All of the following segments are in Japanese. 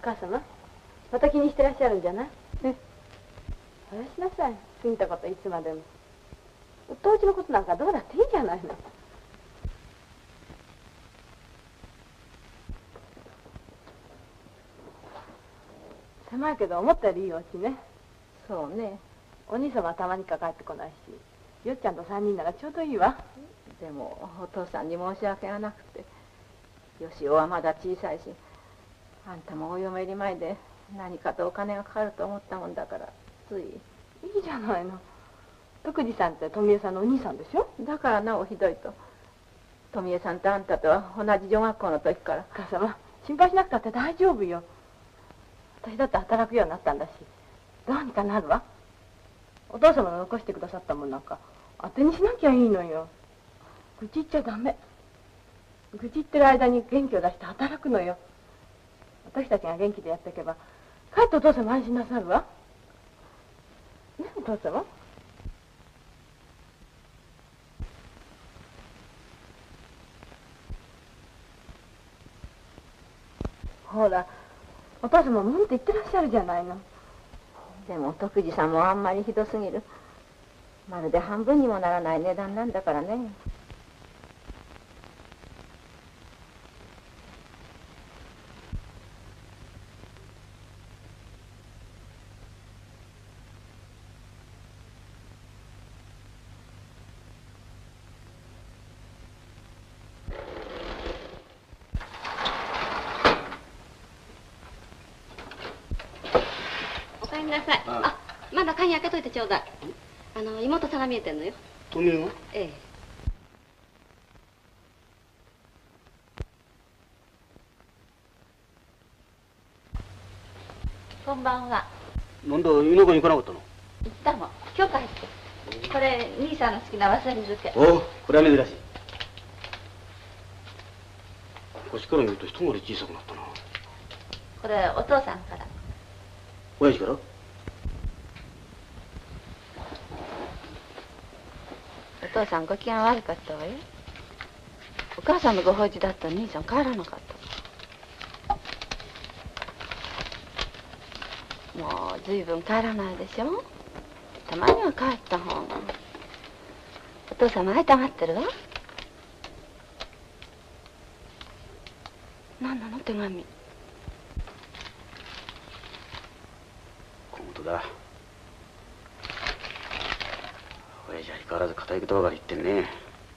母様、また気にしてらっしゃるんじゃない？え？話しなさい。過ぎたこといつまでも。当時のことなんかどうだっていいじゃないの。狭いけど思ったよりいいお家ね。そうね。お兄様はたまにか帰ってこないし、よっちゃんと3人ならちょうどいいわ。でもお父さんに申し訳がなくて、よしおはまだ小さいし、あんたもお嫁入り前で何かとお金がかかると思ったもんだから、つい。いいじゃないの。徳次さんって富江さんのお兄さんでしょ。だからなおひどいと。富江さんとあんたとは同じ女学校の時から。母様、心配しなくたって大丈夫よ。私だって働くようになったんだし、どうにかなるわ。お父様の残してくださったもんなんか当てにしなきゃいいのよ。愚痴言っちゃダメ。愚痴言ってる間に元気を出して働くのよ。私たちが元気でやっていけばかえってお父様安心なさるわ。ねえお父様。ほらお父様もうんって言ってらっしゃるじゃないの。でも徳次さんもあんまりひどすぎる。まるで半分にもならない値段なんだからね。お帰りなさい。あ、まだ鍵開けといてちょうだい。妹さんが見えてんのよ。富江が？ええ。こんばんは。 なんだ、田舎に行かなかったの？ 行ったの。今日帰って。これ兄さんの好きなわさび漬け。 おお、これは珍しい。腰から見ると一回り小さくなったな。 これお父さんから。 親父から？ お父さんご機嫌悪かったわよ。お母さんのご法事だった兄さん帰らなかった。もう随分帰らないでしょ。たまには帰った方が。お父様会いたがってるわ。何なの手紙。 小言だ。親父は相変わらず固いことばかり言ってんね。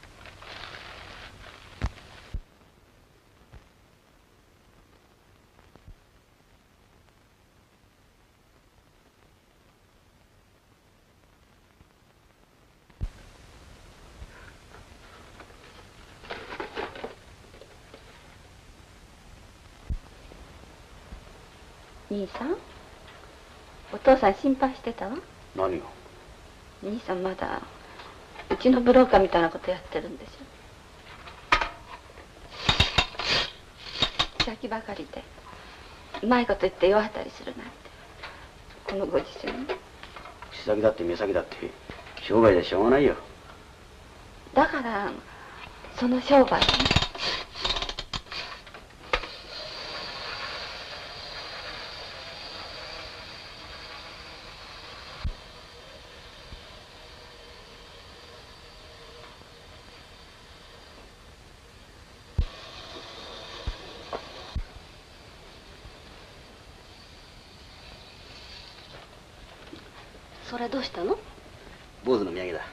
兄さん、お父さん心配してたわ。 何が？ 兄さんまだうちのブローカーみたいなことやってるんでしょ。先ばかりでうまいこと言って弱ったりするなんて、このご時世に。 口先だって目先だって商売じゃしょうがないよ。 だからその商売ね。それどうしたの？ 坊主の土産だ。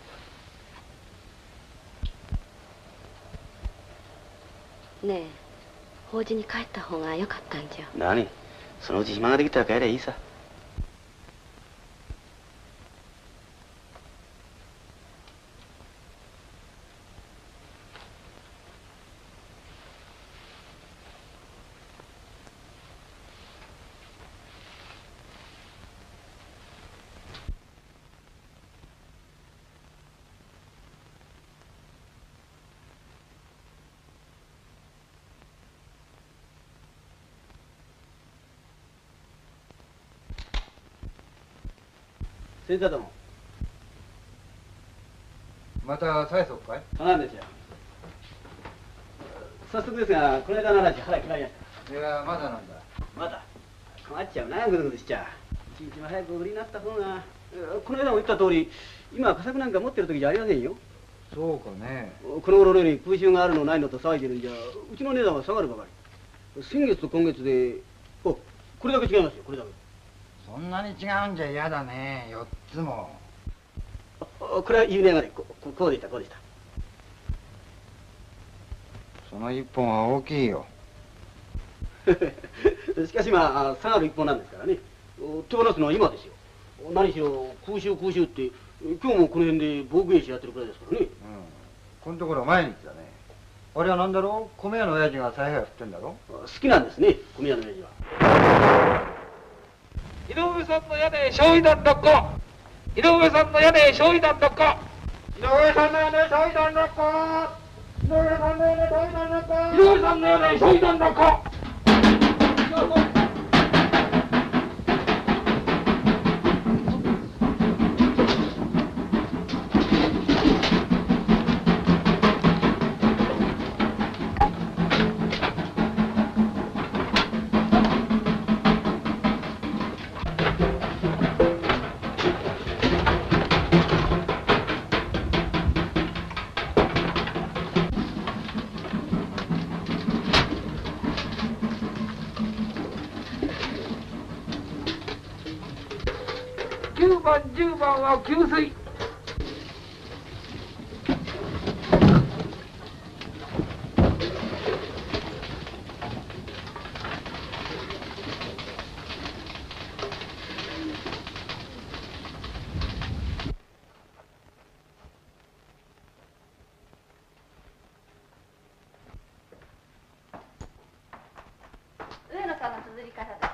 ねえ、法事に帰った方がよかったんじゃ。 何？そのうち暇ができたら帰りゃいいさ。先生ども。 また催促かい？ そうなんですよ。早速ですが、この間の話腹決まりました。 いや、まだなんだ。 また困っちゃうな、ぐずぐずしちゃ。一日も早くお降りになった方が。この間も言った通り、今は佳作なんか持ってる時じゃありませんよ。 そうかね。 この頃のように空襲があるのないのと騒いでるんじゃ、うちの値段は下がるばかり。先月と今月で、これだけ違いますよ、これだけ。 そんなに違うんじゃ嫌だね、4つも。 これは言うねがね、こうでした、こうでした。 その1本は大きいよ。 しかしまあ、下がる一本なんですからね。手放すのは今ですよ。何しろ空襲って今日もこの辺で防具演習やってるくらいですからね。 このところ毎日だね。あれは何だろう、米屋の親父が采配を振ってんだろ。 好きなんですね、米屋の親父は。 井上さんの屋根焼夷弾落下。井上さんの屋根焼夷弾落下。井上さんの屋根焼夷弾落下。井上さんの屋根焼夷弾落下。井上さんの屋根焼夷弾落下。9番、10番は給水。 上野さんの綴り方です。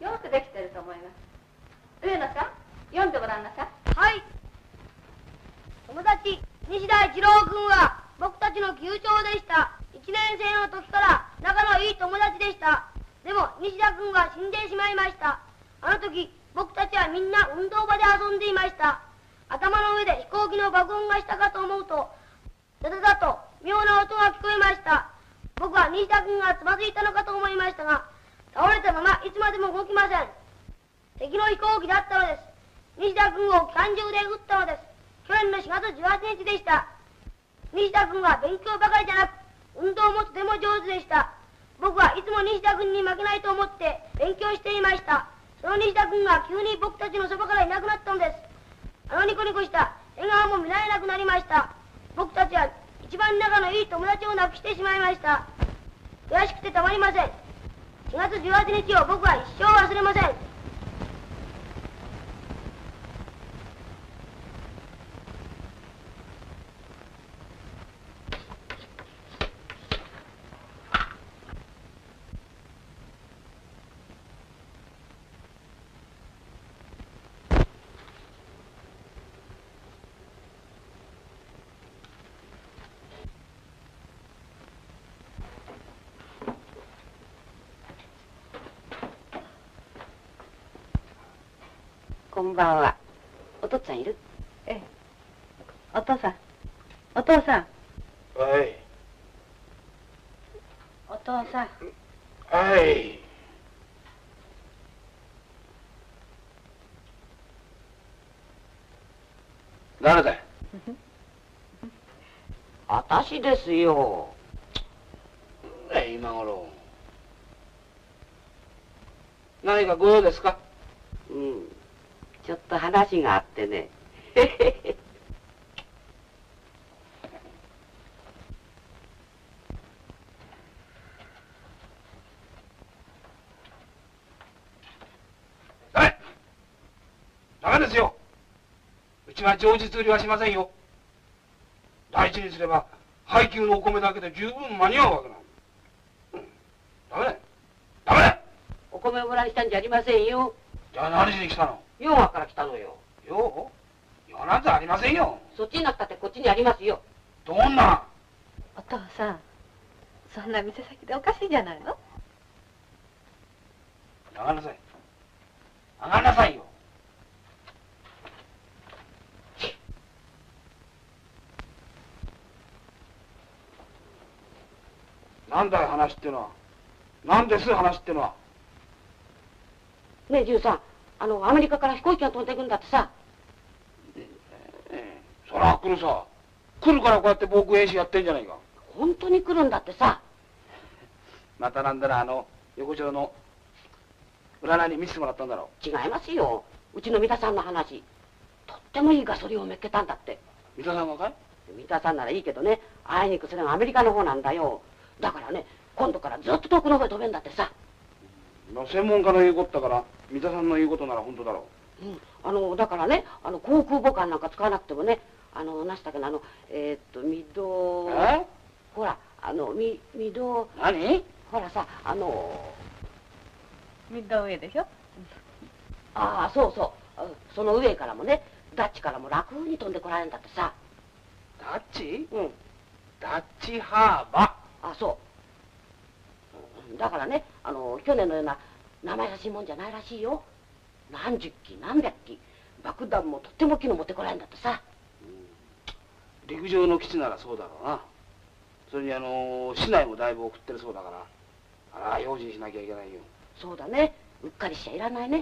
よくできてると思います。上野さん、読んでごらんなさい。 はい。友達、西田一郎君は僕たちの球長でした。1年生の時から仲のいい友達でした。でも西田君が死んでしまいました。あの時、僕たちはみんな運動場で遊んでいました。頭の上で飛行機の爆音がしたかと思うと、ダダダと妙な音が聞こえました。僕は西田君がつまずいたのかと思いましたが、倒れたままいつまでも動きません。敵の飛行機だったのです。西田君を機関銃で撃ったのです。去年の4月18日でした。西田君は勉強ばかりじゃなく、運動もとても上手でした。僕はいつも西田君に負けないと思って勉強していました。その西田君が急に僕たちのそばからいなくなったのです。あのニコニコした笑顔も見られなくなりました。僕たちは一番仲のいい友達を亡くしてしまいました。悔しくてたまりません。4月18日を僕は一生忘れません。 こんばんは。お父っつぁんいる？ええ。お父さん。お父さん。 はい。 お父さん。 はい。誰だい？ 私ですよ。 今頃。何かご用ですか？ ちょっと話があってね。 ダメですよ。うちは常実売りはしませんよ。大事にすれば配給のお米だけで十分間に合うわけなん。ダメだ。ダメだ。 お米をもらいしたんじゃありませんよ。 じゃあ何しに来たの？ 用賀から来たのよ。 用？用なんてありませんよ。 そっちになったってこっちにありますよ。 どんな？ お父さん、そんな店先でおかしいじゃないの？ 上がんなさい。上がんなさいよ。なんだい話ってのは。 なんです話ってのは。 ねえ、ジュンさん、アメリカから飛行機が飛んでくんだってさ。 そら来るさ。来るからこうやって防空演習やってんじゃないか。 本当に来るんだってさ。 またなんだら横丁の占いに見せてもらったんだろう。違いますよ。うちの三田さんの話。とってもいいガソリンをめっけたんだって。 三田さんがかい？ 三田さんならいいけどね、あいにくそれがアメリカの方なんだよ。だからね、今度からずっと遠くの方へ飛べんだってさ。 専門家の言うことだから、三田さんの言うことなら本当だろう。だからね、航空母艦なんか使わなくてもね、何したっけな、御堂。ほら、御堂。 何？ ほらさ、 御堂上でしょ。 ああ、そうそう。その上からもね、ダッチからも楽に飛んでこられるんだってさ。 ダッチ？ うん。 ダッチハーバー。あ、そう。だからね、去年のような生優しいもんじゃないらしいよ。何十機、何百機、爆弾もとっても大きいの持ってこられるんだってさ。 陸上の基地ならそうだろうな。それに市内もだいぶ送ってるそうだから、あら、用心しなきゃいけないよ。 そうだね。うっかりしちゃいらないね。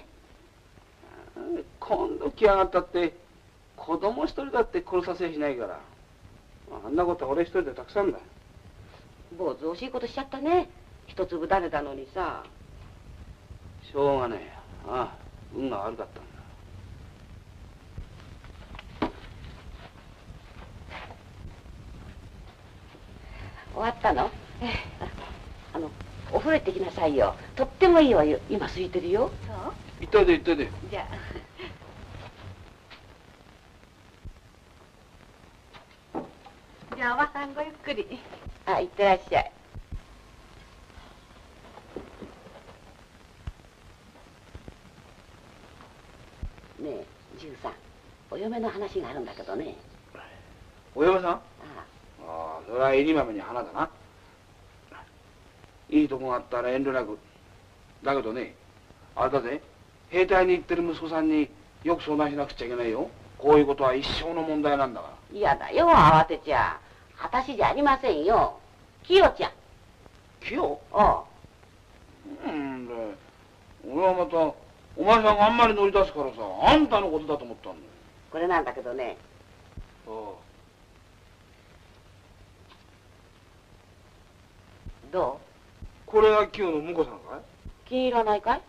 今度来やがったって、子供一人だって殺させやしないから。あんなことは俺一人でたくさんだ。 坊主惜しいことしちゃったね。一粒種だのにさ。 しょうがねえよ。ああ、運が悪かったんだ。 終わったの？お風呂行ってきなさいよ。とってもいいわよ。今空いてるよ。 そう？ 行っといで行っといで。 じゃあ。じゃあおばさんごゆっくり。 あ、行ってらっしゃい。ねえ、ジュンさん、お嫁の話があるんだけどね。 お嫁さん？ああ、 それはえり豆に花だな。いいとこがあったら遠慮なく。だけどね、あれだぜ、兵隊に行ってる息子さんによく相談しなくちゃいけないよ。こういうことは一生の問題なんだから。 嫌だよ、慌てちゃ。私じゃありませんよ。キヨちゃん。 キヨ？ ああ。 俺はまた、お前さんがあんまり乗り出すからさ、あんたのことだと思ったんだよ。 これなんだけどね。 ああ。 どう？ これがキヨの婿さんかい？ 気に入らないかい？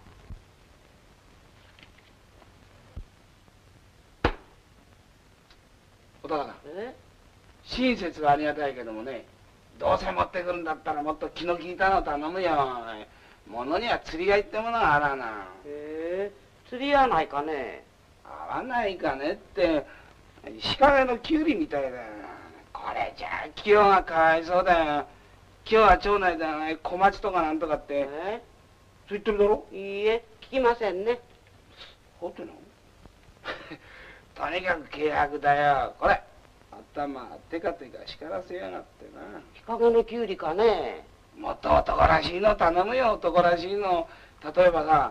お高さん。親切はありがたいけどもね、どうせ持ってくるんだったらもっと気の利いたの頼むよ。物には釣り合いってものがあらな。 へえ、釣り合わないかね。 合わないかねって、日陰のキュウリみたいだよ。これじゃあキヨがかわいそうだよ。キヨは町内で小町とかなんとかって。そう言ってるだろ？ いいえ、聞きませんね。 ほってのとにかく契約だよ。これ。頭テカテカ叱らせやがってな。 日陰のキュウリかね。 もっと男らしいの頼むよ。男らしいの。例えば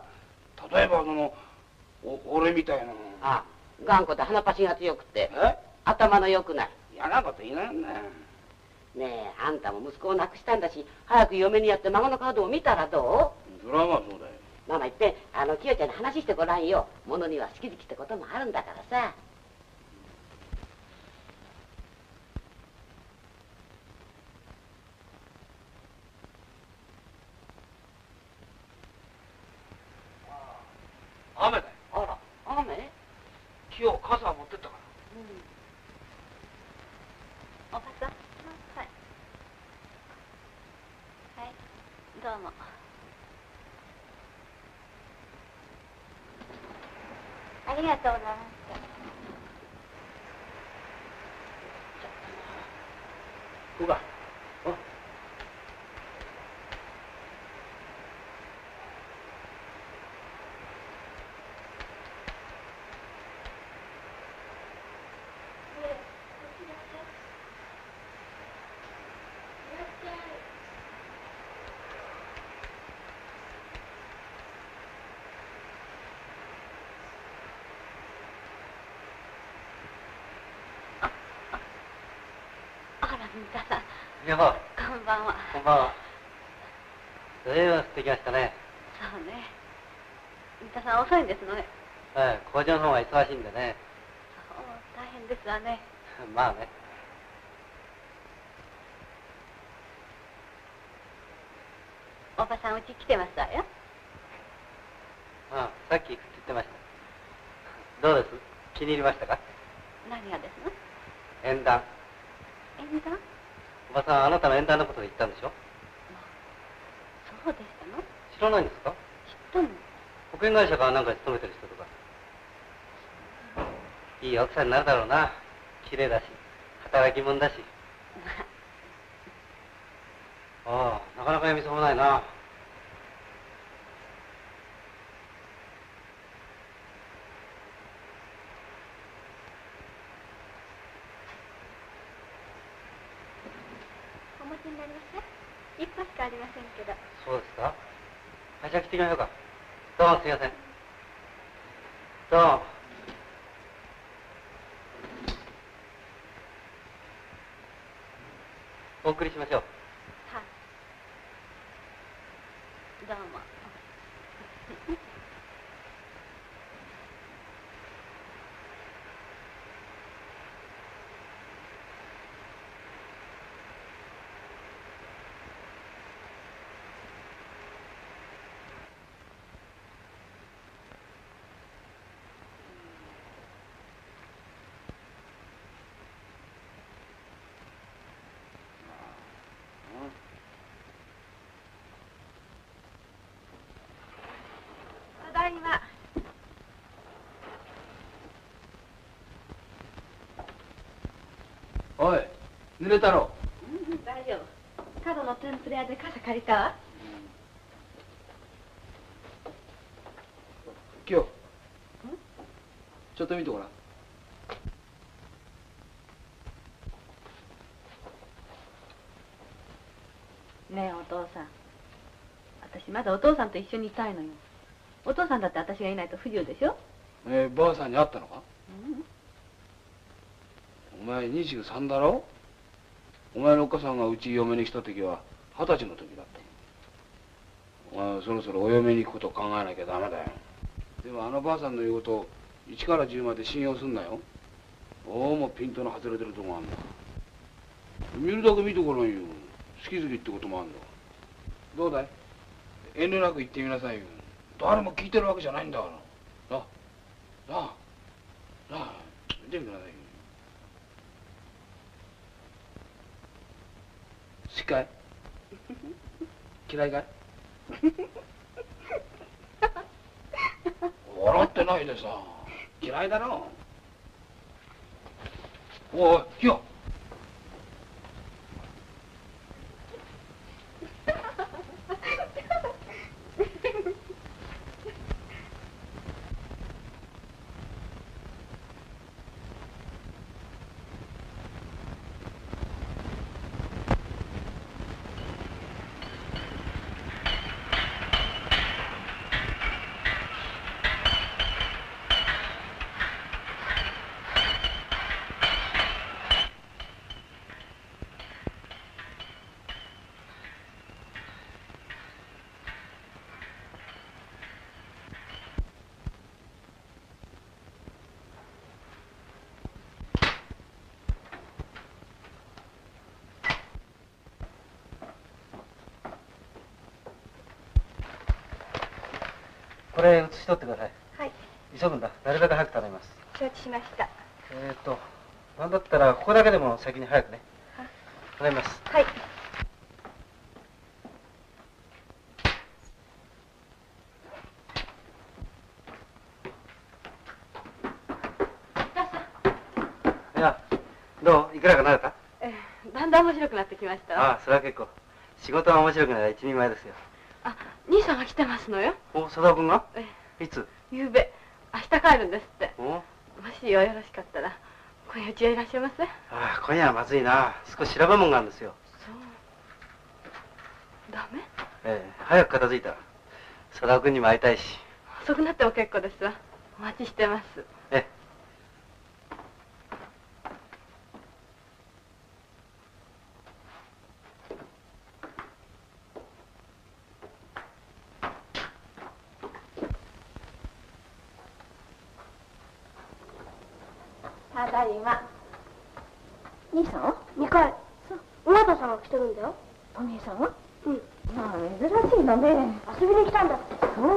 俺みたいな。 あ、頑固で鼻パチが強くて頭の良くない。 嫌なこと言いなんだよ。 ねえ、あんたも息子を亡くしたんだし、早く嫁にやって孫の顔でも見たらどう？それはまあそうだよ。 ママ言って、キヨちゃんに話してごらんよ。物には好き好きってこともあるんだからさ。 雨だよ。 あら、雨？ 今日傘持ってったから。 おばさん。はい。はい、どうも。ありがとうございました。 こうか。 あら、三田さん。 いや、 こんばんは。 こんばんは。 ずいぶん降ってきましたね。 そうね。三田さん遅いんですのね。 工場の方が忙しいんでね。 そう、大変ですわね。 まあね。 おばさんうち来てますわよ。 さっき言ってました。どうです？気に入りましたか？ 何がですの？ 縁談。 縁談？ おばさん、あなたの縁談のことで言ったんでしょ？ そうでしたの？ 知らないんですか？ 知ったの？ 保険会社かなんかに勤めてる人とか。いい奥さんになるだろうな。綺麗だし、働き者だし。ああ、なかなか読みそうもないな。 お持ちになりますか？一歩しかありませんけど。 そうですか？じゃあ来てみましょうか。どうもすみません。どうも。お送りしましょう。 はい。どうも。ただいま。 おい、濡れたろ。 大丈夫。角の天ぷら屋で傘借りたわ。 今日ちょっと見てごらん。 ねえお父さん、私まだお父さんと一緒にいたいのよ。お父さんだって私がいないと不自由でしょ。 ばあさんに会ったのか？お前23だろ？お前のおっかさんがうち嫁に来た時は20歳の時だった。お前そろそろお嫁に行くことを考えなきゃダメだよ。でもあのばあさんの言うこと1から10まで信用すんなよ。どうもピントの外れてるとこあんだ。見るだけ見てごらんよ。好き好きってこともあんだ。どうだい？遠慮なく言ってみなさいよ。誰も聞いてるわけじゃないんだから。なあ、見てみなさいよ。好きかい？嫌いかい？笑ってないでさ。嫌いだろ。おい、ひよ。 これ写し取ってください。 はい。 急ぐんだ。なるべく早く頼みます。 承知しました。 なんだったらここだけでも先に早くね。頼みます。 はい。 いや、どう？いくらかなるか？ だんだん面白くなってきましたわ。 ああ、それは結構。仕事が面白くなら一人前ですよ。 あ、兄さんが来てますのよ。 お、佐田君が？いつ？ ゆうべ、明日帰るんですって。 お？ もしよろしかったら、今夜うちへいらっしゃいませ。 ああ、今夜はまずいな。少し調べ物があるんですよ。 そう。ダメ？ 早く片付いたら。佐田君にも会いたいし。 遅くなっても結構ですわ。お待ちしてます。 ただいま。兄さん 2階。そう。尾形さんが来てるんだよ。 お兄さんが？ うん。 まあ珍しいのね。 遊びに来たんだって。 そう。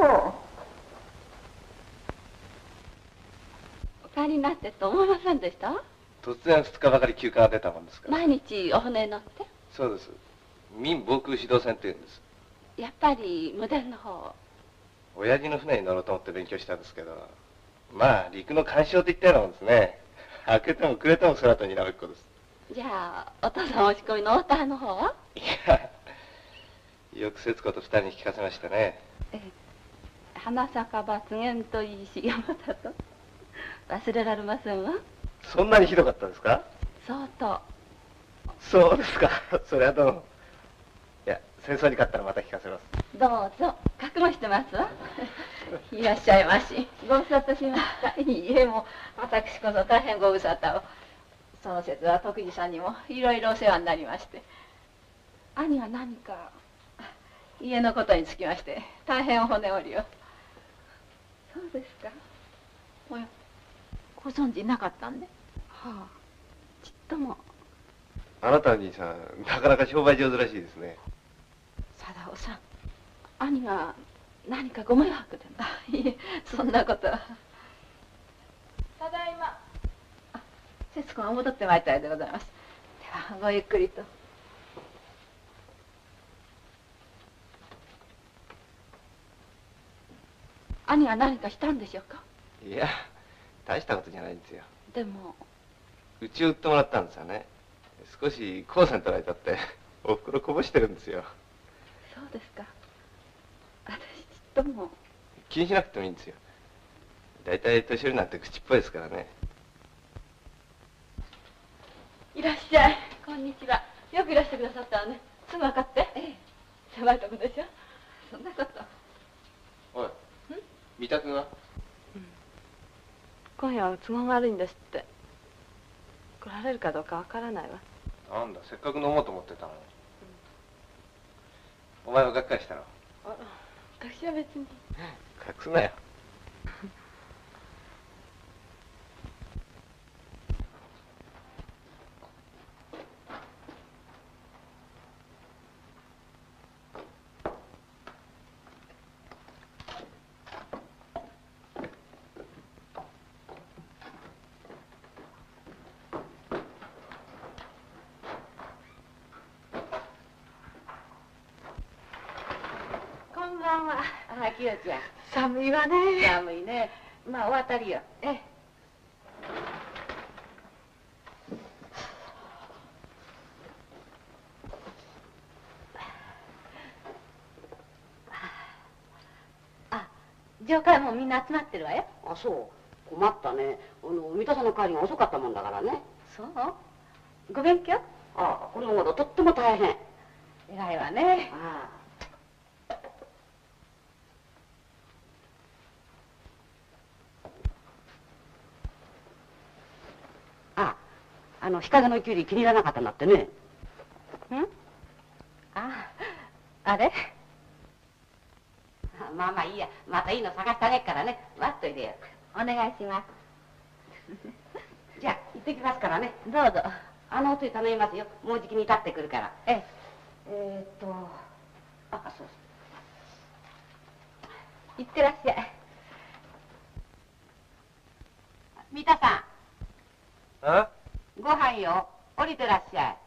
お帰りになってと思いませんでした？ 突然2日ばかり休暇が出たもんですから。 毎日お船に乗って？ そうです。民防空指導船っていうんです。 やっぱり無電の方。 親父の船に乗ろうと思って勉強したんですけど、まあ陸の干渉って言ったようなもんですね。開けてもくれても空とにらめっこです。 じゃあお父さんお仕込みの太田の方は？ いや、よく節子と2人に聞かせましたね。 花咲か抜言といいし山だと忘れられませんわ。 そんなにひどかったですか？ 相当。 そうですか。それはどうも。いや、戦争に勝ったらまた聞かせます。 どうぞ。覚悟してますわ。 いらっしゃいまし。ご無沙汰しました。いいえ、もう私こそ大変ご無沙汰を。その節は徳次さんにもいろいろお世話になりまして。兄は何か家のことにつきまして大変お骨折りを。そうですか。おや、ご存じなかったんで。 はあ、ちっとも。 あなたの兄さん、なかなか商売上手らしいですね。 貞夫さん。 兄が何かご迷惑でも？ いえ、そんなことは。ただいま。あ、節子が戻ってまいったようでございます。ではごゆっくりと。 兄は何かしたんでしょうか？ いや、大したことじゃないんですよ。 でもうちを売ってもらったんですよね。少し光線取られたっておふくろこぼしてるんですよ。 そうですか。私ちっとも。 気にしなくてもいいんですよ。大体年寄りなんて口っぽいですからね。 いらっしゃい。こんにちは。よくいらしてくださったわね。すぐ分かって。狭いとこでしょ。そんなこと。 おい、三田君は？ 今夜は都合が悪いんですって。来られるかどうかわからないわ。 なんだ、せっかく飲もうと思ってたのに。お前はがっかりしたの？ 私は別に。 隠すなよ。 あ、きよちゃん。 寒いわね。 寒いね。まあ、お当たりよ。 あ、上官もみんな集まってるわよ。 あ、そう。困ったね。三田さんの帰りが遅かったもんだからね。 そう？ご勉強？ ああ、これもとっても大変。 偉いわね。 ああ。日陰のキュウリ気に入らなかったんだってね。 ん？あれ？ まあまあいいや。またいいの探してあげっからね。待っといてよ。 お願いします。 じゃあ、行ってきますからね。 どうぞ。 おつゆ頼みますよ。もうじきに立ってくるから。あ、そうそう。 行ってらっしゃい。 三田さん。 あ？ ご飯よ。降りてらっしゃい。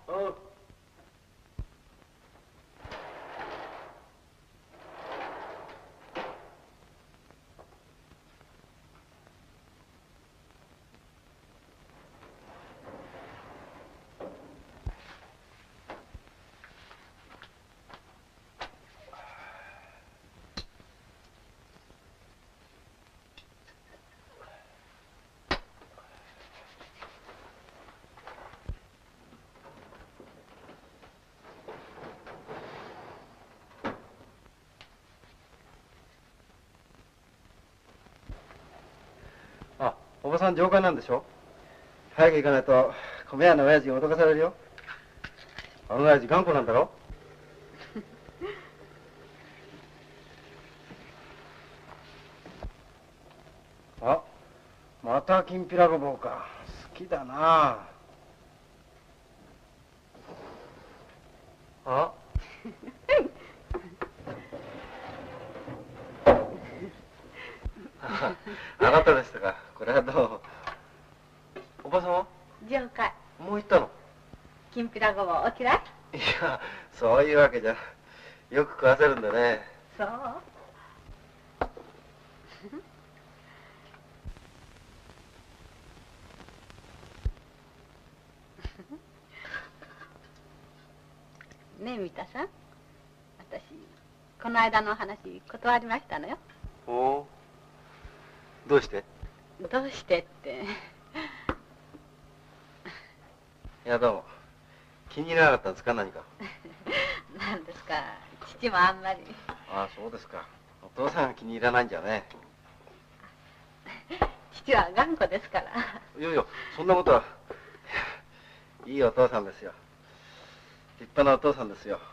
おばさん上官なんでしょ？早く行かないと米屋の親父に脅かされるよ。あの親父頑固なんだろ？あ、またきんぴらごぼうか。すっ木だなあ。あなたでしたか。これはどうも。おばさんは了解。 もう行ったの？ きんぴらごぼうお嫌い？ いや、そういうわけじゃ。よく食わせるんだね。 そう。ねえ三田さん、私この間の話断りましたのよ。 おお。どうして？ どうしてって。 いや、どうも。気に入らなかったんですか、何か。 なんですか、父もあんまり。 ああ、そうですか。お父さんが気に入らないんじゃね。 父は頑固ですから。 いやいや、そんなことは。いいお父さんですよ。立派なお父さんですよ。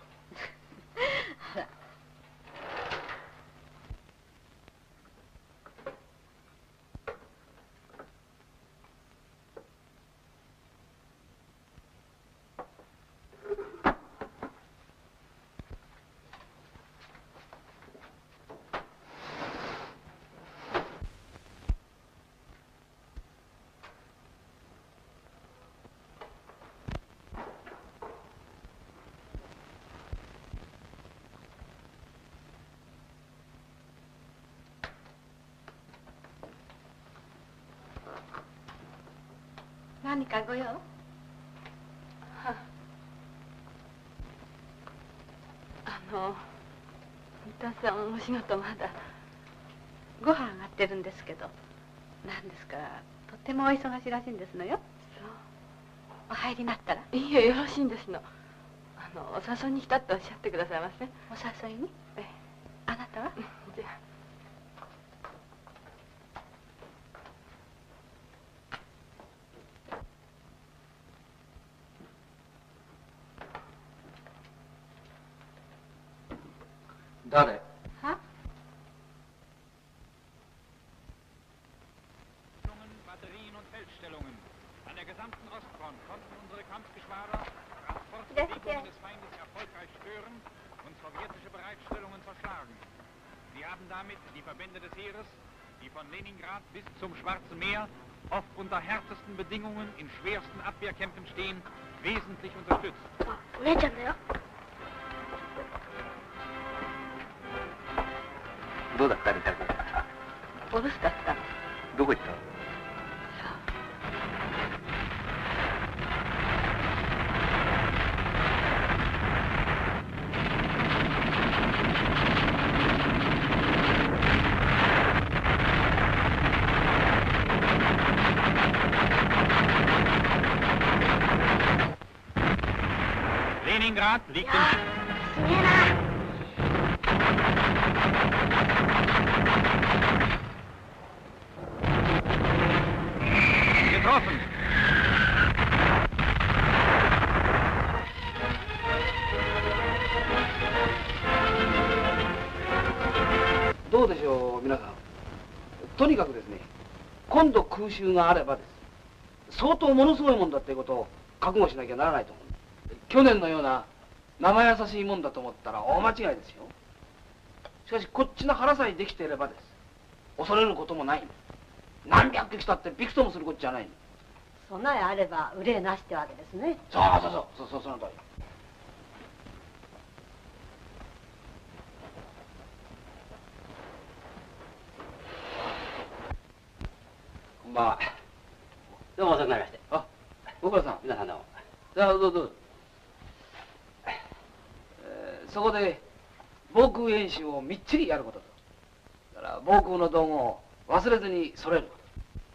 何かご用？三田さんお仕事まだ。ご飯上がってるんですけど、何ですか、とってもお忙しいらしいんですのよ。そう。お入りになったら？いえ、よろしいんですの。お誘いに来たっておっしゃってくださいませ。お誘いに？ええ。あなたは？じゃあ。 誰？ は Batterien und Feldstellungen. An der gesamten Ostfront konnten unsere Kampfgeschwader Transportbewegungen des Feindes erfolgreich stören und sowjetische Bereitstellungen zerschlagen. Sie haben damit die Verbände des Heeres, die von Leningrad bis zum Schwarzen Meer oft unter härtesten Bedingungen in schwersten Abwehrkämpfen stehen, wesentlich unterstützt. お姉ちゃんだよ。 どうだったみたいな。 お留守だったの。 どこ行ったの？ Leningrad liegt im... Getroffen! どうでしょう、皆さん。とにかくですね、今度空襲があればです。相当ものすごいもんだっていうことを覚悟しなきゃならないと思う。去年のような生優しいもんだと思ったら大間違いですよ。しかしこっちの腹さえできていればです。恐れることもない。何百匹たってびくともすることじゃない。 備えあれば憂いなしってわけですね。 そうその通り。 こんばんは。どうも遅くなりまして。 あ、ご苦労さん。 皆さんどうも。 どうぞ。そこで防空演習をみっちりやることと、だから防空の道具を忘れずに揃えること。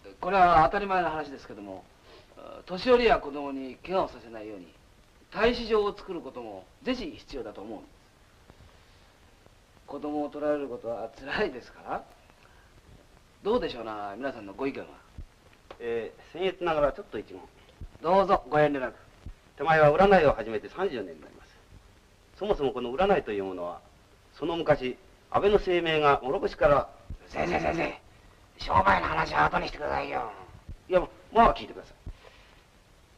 これは当たり前の話ですけども、年寄りや子供に怪我をさせないように対視場を作ることもぜひ必要だと思うんです。子供を取られることは辛いですから。どうでしょうな、皆さんのご意見は。 僭越ながらちょっと一問。 どうぞご遠慮なく。 手前は占いを始めて30年になります。そもそもこの占いというものは、その昔安倍の声明が諸星から。 先生、商売の話は後にしてくださいよ。 いや、まあ聞いてください。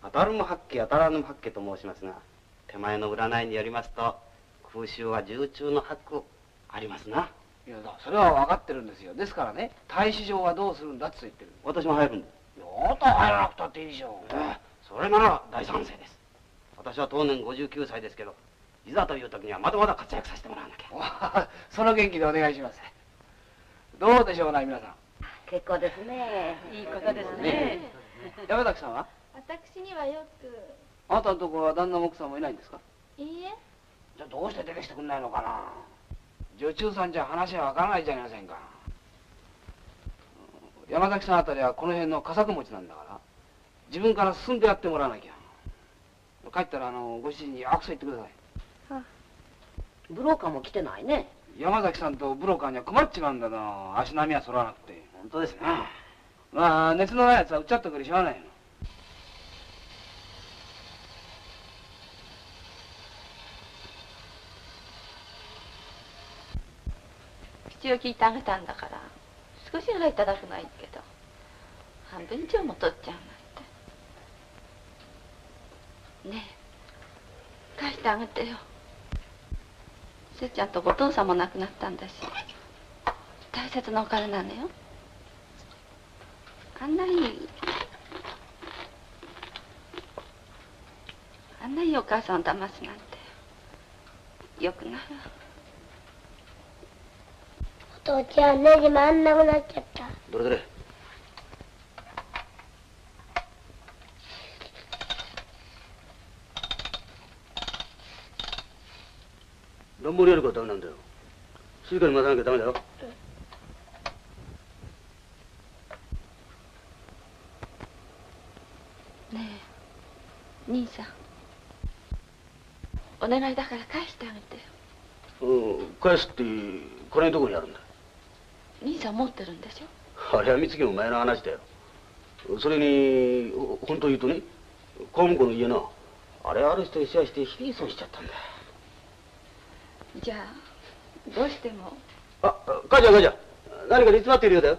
当たるも八家当たらぬも八家と申しますが、手前の占いによりますと空襲は重中の八ありますな。 いやそれは分かってるんですよ。ですからね、太子城はどうするんだって言ってる。 私も入るんだ。 やだ、入らなくたっていいでしょ。 それなら大賛成です。私は当年59歳ですけど、いざという時にはまだまだ活躍させてもらわなきゃ。 その元気でお願いします。どうでしょうな、皆さん。 結構ですね。 いいことですね。 山崎さんは？ 私にはよく。 あなたのところは旦那も奥さんもいないんですか？ いいえ。 じゃあどうして出てきてくんないのかな。女中さんじゃ話は分からないじゃありませんか。山崎さんあたりはこの辺の佳作持ちなんだから自分から進んでやってもらわなきゃ。帰ったらご主人に約束言ってください。 ブローカーも来てないね。 山崎さんとブローカーには困っちまうんだな。足並みは揃わなくて。 本当ですね。 まあ熱のないやつは売っちゃったからしょうがないよ。 口を聞いてあげたんだから少しぐらいいただくのはいいけど半分以上も取っちゃうなんて。ねえ返してあげてよ。せっちゃんとお父さんも亡くなったんだし大切なお金なのよ。あんないいお母さんを騙すなんてよくないわ。 お父ちゃんネジ回んなくなっちゃった。 どれどれ。段ボールやるからダメなんだよ。静かに回さなきゃダメだよ。 ねえ兄さんお願いだから返してあげてよ。 返すってこれのとこにあるんだ。 兄さん持ってるんでしょ。 あれは美月も前の話だよ。それに本当言うとね、川向こうの家な、あれある人にシェアしてひり損しちゃったんだ。 じゃあどうしても。 母ちゃん何か煮詰まっているようだよ。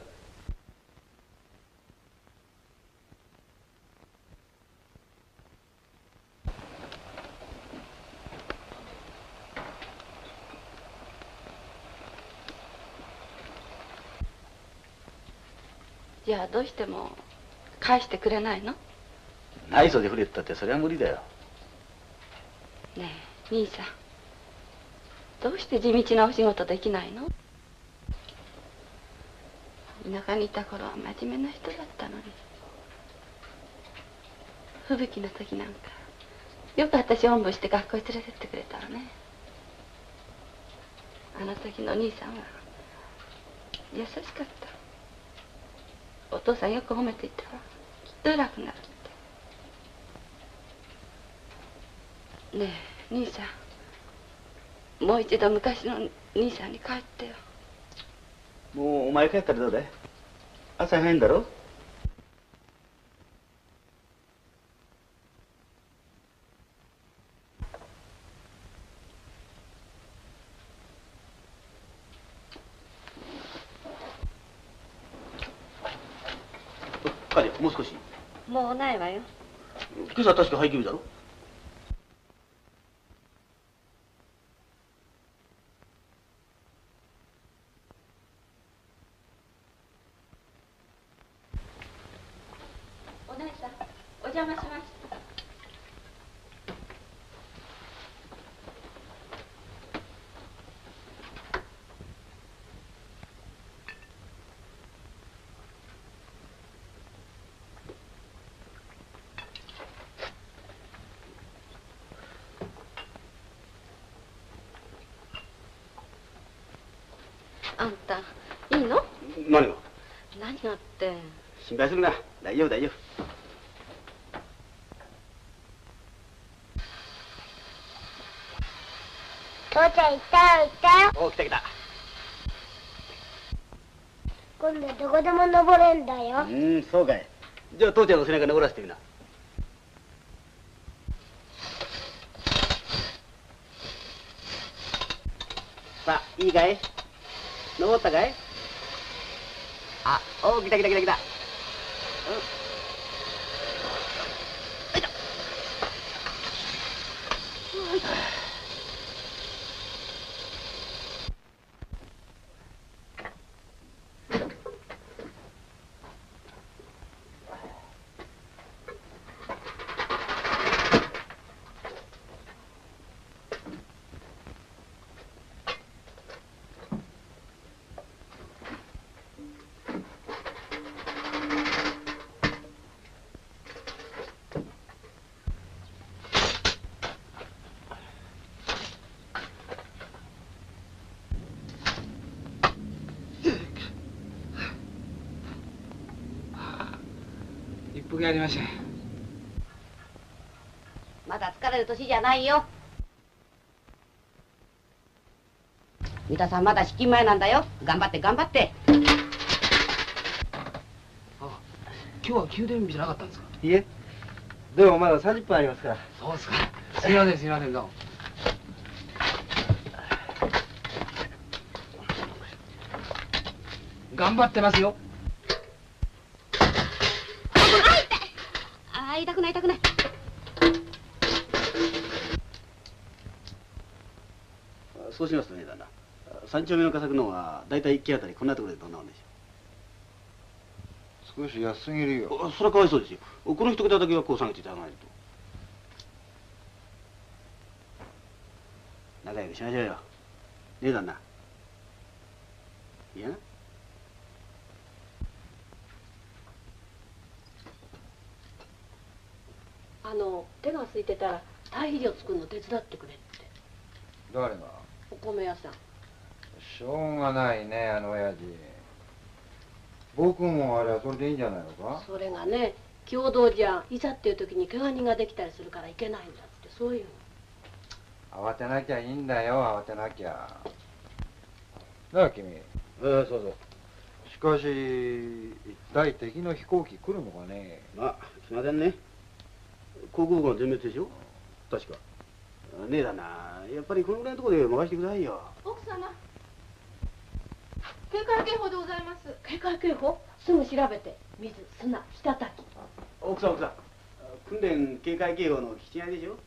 じゃあどうしても返してくれないの？ 内緒で触れてたってそれは無理だよ。 ねえ兄さんどうして地道なお仕事できないの？田舎にいた頃は真面目な人だったのに吹雪の時なんかよく私をおんぶして学校へ連れてってくれたわね。あの時の兄さんは優しかった。お父さんよく褒めていたわ。きっと偉くなるって。ねえ兄さんもう一度昔の兄さんに帰ってよ。 もうお前帰ったらどうだい？朝早いんだろ？もう少し。 もうないわよ。 今朝確か配給日だろ？ お姉さんお邪魔しました。あんたいいの？ 何が？ 何がって。 心配するな。大丈夫大丈夫。 父ちゃん行ったよ行ったよ。 おう来た来た。 今度どこでも登れんだよ。 そうかい。じゃあ父ちゃんの背中登らせてみな。さあいいかい？登ったかい？おう来た来た来た来た。 一服やりません。 まだ疲れる年じゃないよ。三田さんまだ出勤前なんだよ。頑張って頑張って。 あ、今日は宮殿日じゃなかったんですか？ いえ。でもまだ30分ありますから。 そうですか。すみませんすみません、どうも。頑張ってますよ。 痛くない痛くない。 そうしますとね、旦那、三丁目の佳作の方は大体1軒あたりこんなところでどんなもんでしょ少し安すぎるよ。 う。それはかわいそうですよ。この一桁だけはこう下げていただかないと。仲良くしましょうよ。ねえ旦那。いやな。 手が空いてたら堆肥料作るの手伝ってくれって。 誰が？ お米屋さん。 しょうがないね、あの親父。僕もあれはそれでいいんじゃないのか？ それがね、共同じゃいざっていう時に怪我人ができたりするからいけないんだってそういうの。慌てなきゃいいんだよ、慌てなきゃ。なあ君。 そうそう。 しかし一体敵の飛行機来るのかね？ まあ来ませんね。航空母が全滅でしょ、確か。ねえだな、やっぱりこのぐらいのところで任せてくださいよ。 奥様、警戒警報でございます。 警戒警報？すぐ調べて。水、砂、滴き。 奥さん、訓練警戒警報の聞き違いでしょ。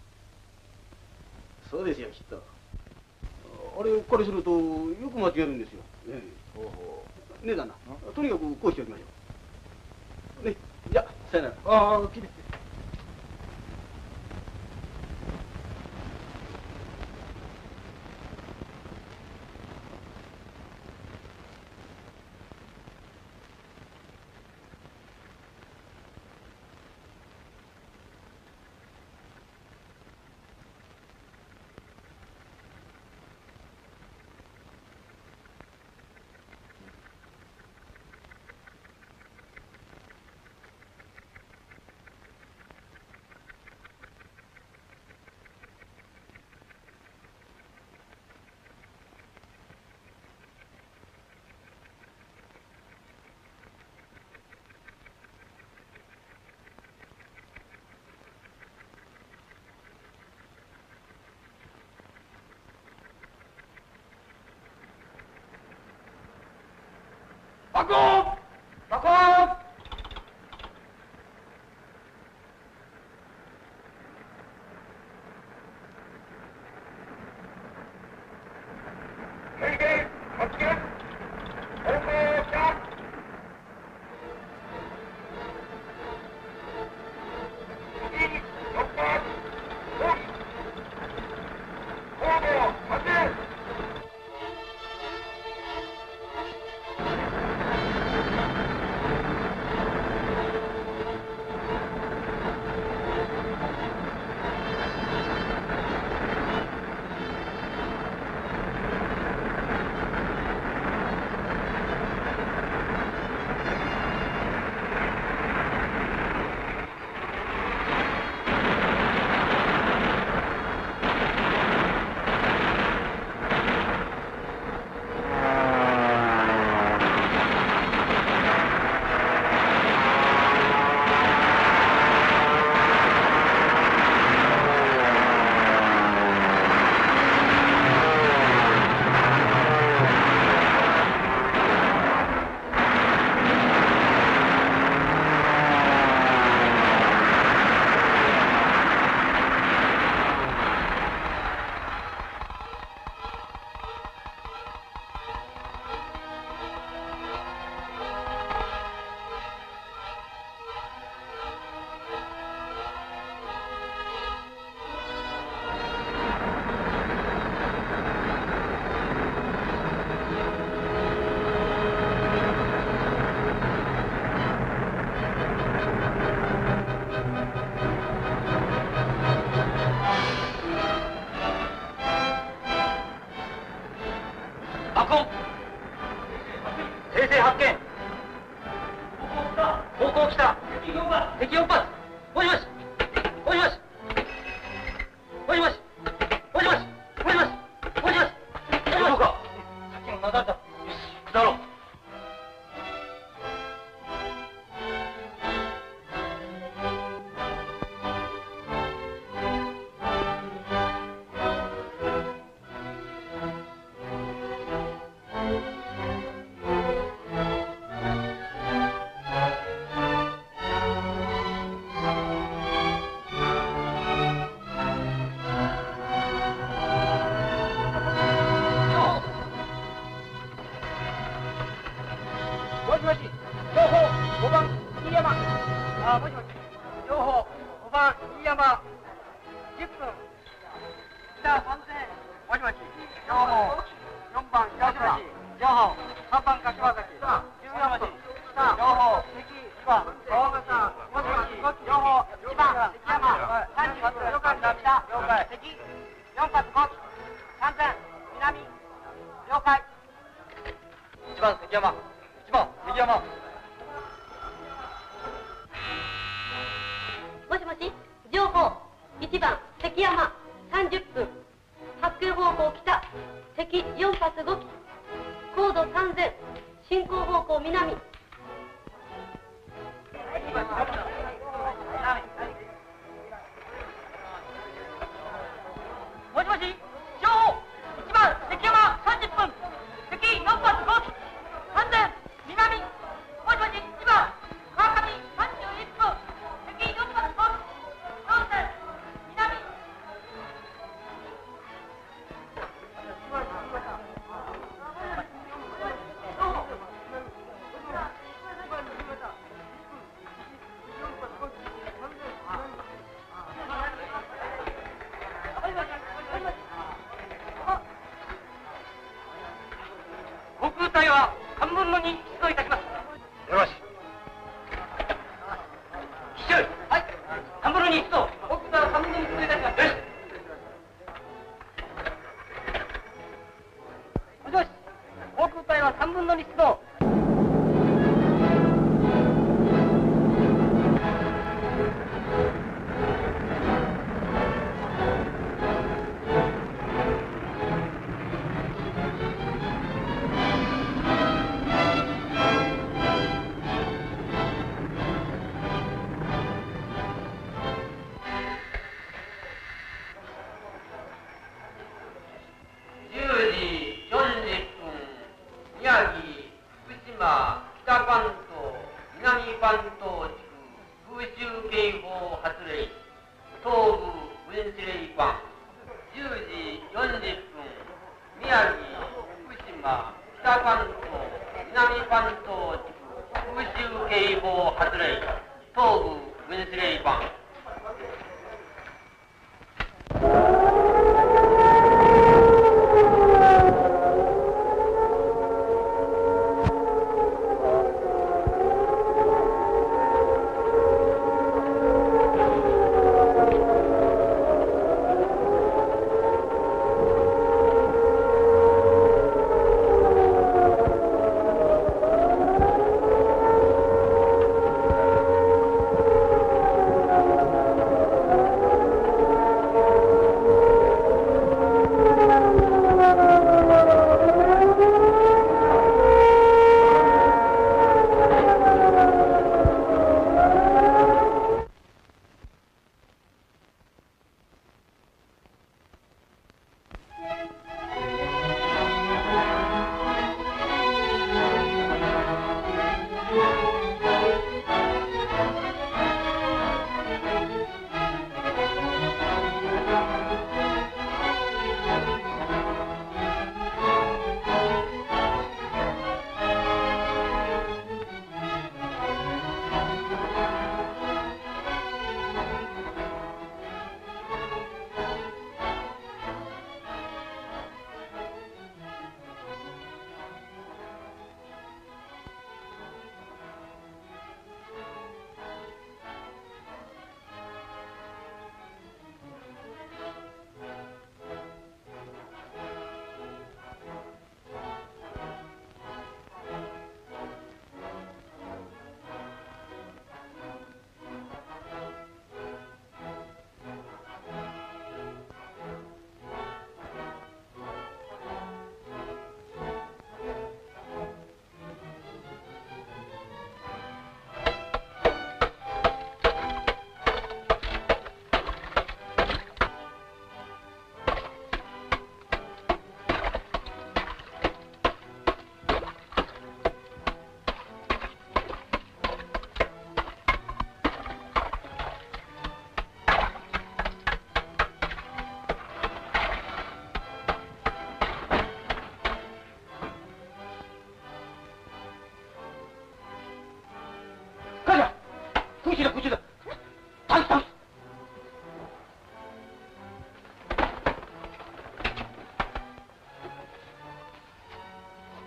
そうですよ、きっと。あれを彼するとよく間違えるんですよ。ねえだな、とにかくこうしておきましょう。ね、じゃあさよなら。ああ、来て。 爆音！爆音！ 爆音。訂正発見。方向来た。敵4発。もしもし。もしもし。もしもし。もしもし。もしもし。もしもし。大丈夫か。さっきのなだれた。よし、下ろう。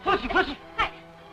プロシ。 はい。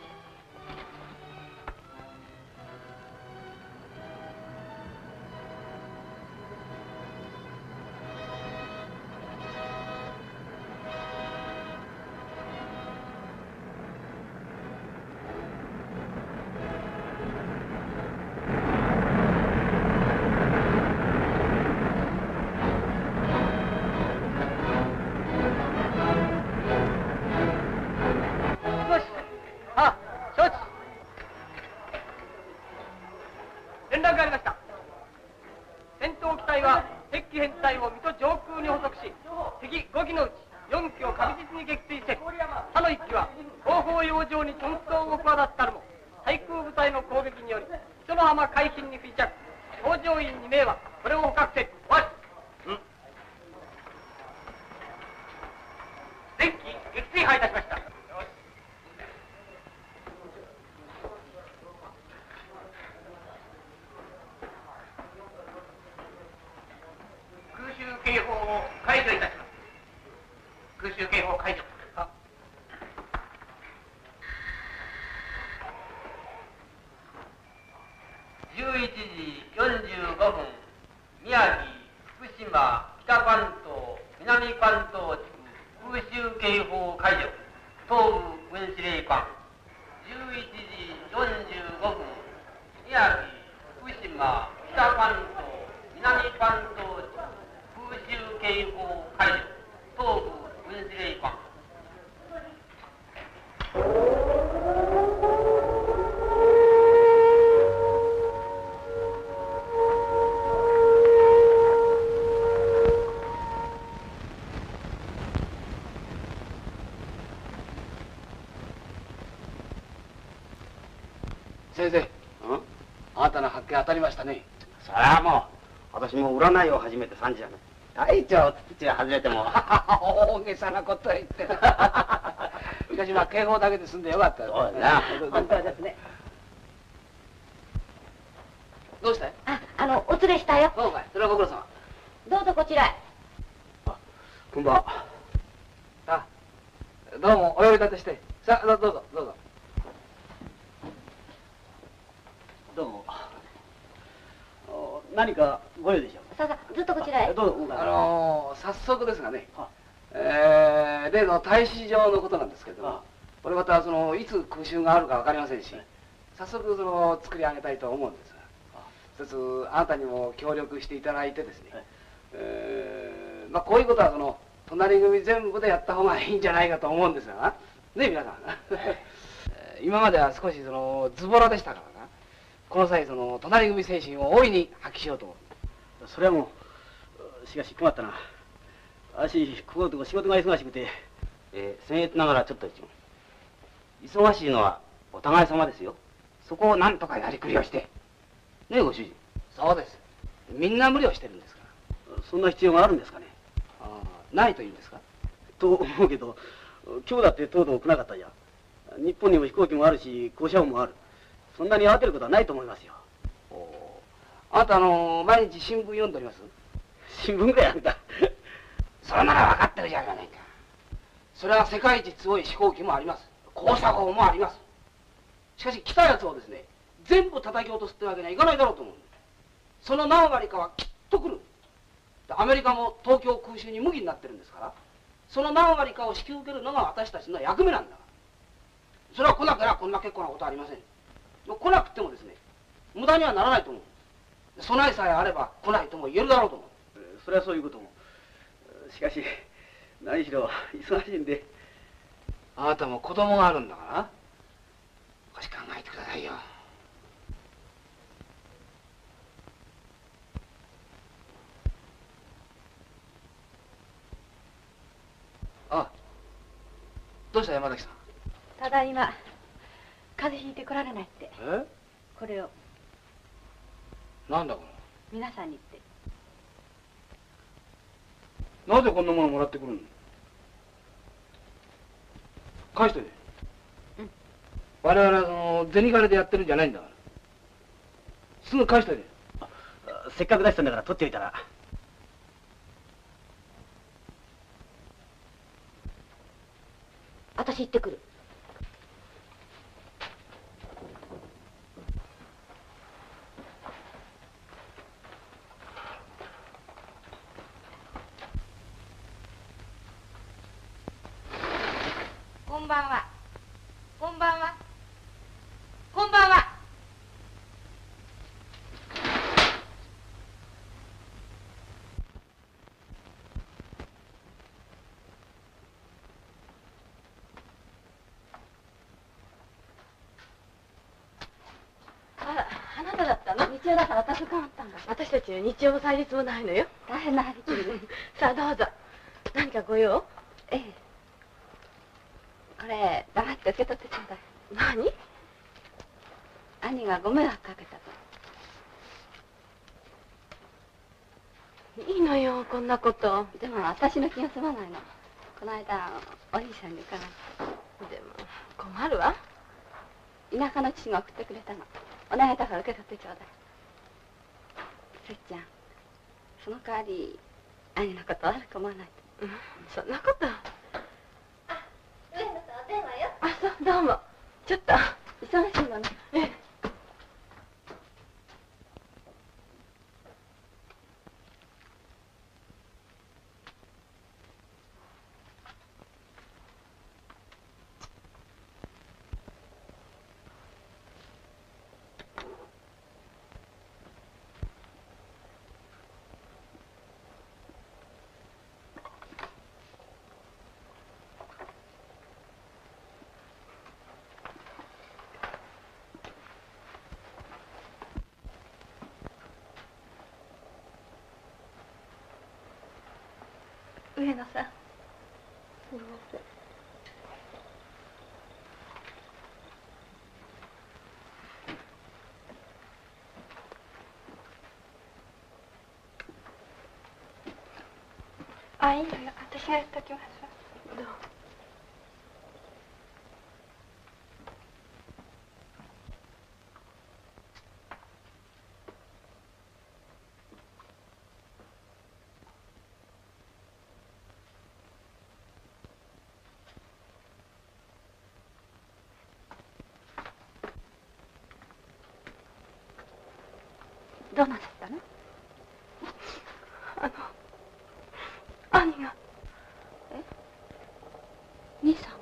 連絡がありました。戦闘機体は敵機編隊を水戸上空に捕捉し、敵5機のうち4機を確実に撃墜せ、他の1機は後方洋上に遁走を企ったるも、対空部隊の攻撃により磯の浜海浜に不時着、搭乗員2名はこれを捕獲せ。おい。前機撃墜破いたしました。警報を解除いたします。空襲警報解除。11時45分、宮城、福島、北関東、南関東地区空襲警報解除。東部軍司令官。11時45分、宮城、福島、北関東、南関東地区空襲警報解除。東部軍司令官。 先生、あなたの発見当たりましたね。 そりゃもう、私も占いを始めて3時だね。隊長、土は外れても。 大げさなこと言ってしかしまあ警報だけで済んでよかったそうだな。 本当ですね。 どうしたい？ お連れしたよ。 そうかい。それはご苦労様。 どうぞこちらへ。 こんばんは。あ、どうもお呼び立てして。さあ、どうぞどうぞ。 どうも。何かご用でしょうか。 さあずっとこちらへ。 どうぞ。 早速ですがね、例の大使場のことなんですけども、これまたいつ空襲があるか分かりませんし、早速作り上げたいと思うんですが、一つあなたにも協力していただいてですね、まあこういうことは隣組全部でやった方がいいんじゃないかと思うんですがね、皆さん。今までは少しズボラでしたからな。この際隣組精神を大いに発揮しようと思う。 それはもう、しかし困ったな。私、ここのとこ仕事が忙しくて、僭越ながらちょっと忙しいのはお互い様ですよ。そこをなんとかやりくりをして。ねえ、ご主人。 そうです。みんな無理をしてるんですから。 そんな必要があるんですかね。 ないというんですか。 と思うけど、今日だってとうとう来なかったじゃん。日本にも飛行機もあるし、校舎もある。そんなに慌てることはないと思いますよ。 あなた毎日新聞読んでおります？ 新聞かやんだ。 それなら分かってるじゃないか。それは世界一強い飛行機もあります。高射砲もあります。しかし来たやつをですね、全部叩き落とすってわけにはいかないだろうと思う。その何割かはきっと来る。アメリカも東京空襲に無義になってるんですから、その何割かを引き受けるのが私たちの役目なんだ。それは来なければこんな結構なことはありません。来なくてもですね、無駄にはならないと思う。備えさえあれば来ないとも言えるだろうと思う。 それはそういうことも。しかし、何しろ忙しいんで。 あなたも子供があるんだから少し考えてくださいよ。あ、どうした山崎さん。 ただいま風邪ひいて来られないって。これをなんだこれ。 皆さんにって。 なぜこんなものもらってくるの？返しといて。我々は銭金でやってるんじゃないんだから。すぐ返しといて。 せっかく出したんだから取っておいたら。 私行ってくる。 んばんは。こんばんは。こんばんは。 あら、あなただったの？日曜だから私伺ったんだ。 私たち日曜も祭日もないのよ。 大変な張り切りね。 さあどうぞ。何かご用？ ええ。これ黙って受け取ってちょうだい。 何？ 兄がご迷惑かけたと。いいのよこんなこと。 でも私の気が済まないの。この間お兄さんに伺って。 でも困るわ。 田舎の父が送ってくれたの。お願いだから受け取ってちょうだい。せっちゃん、その代わり兄のこと悪く思わないと。 そんなこと。 あ、上野さんお電話よ。 あ、そうどうも。ちょっと忙しいのね。 ええ。 上野さん。すみません。あ、いいのよ。私がやっておきます。 どう？ どうなさったの？ 兄が。 え？兄さんが？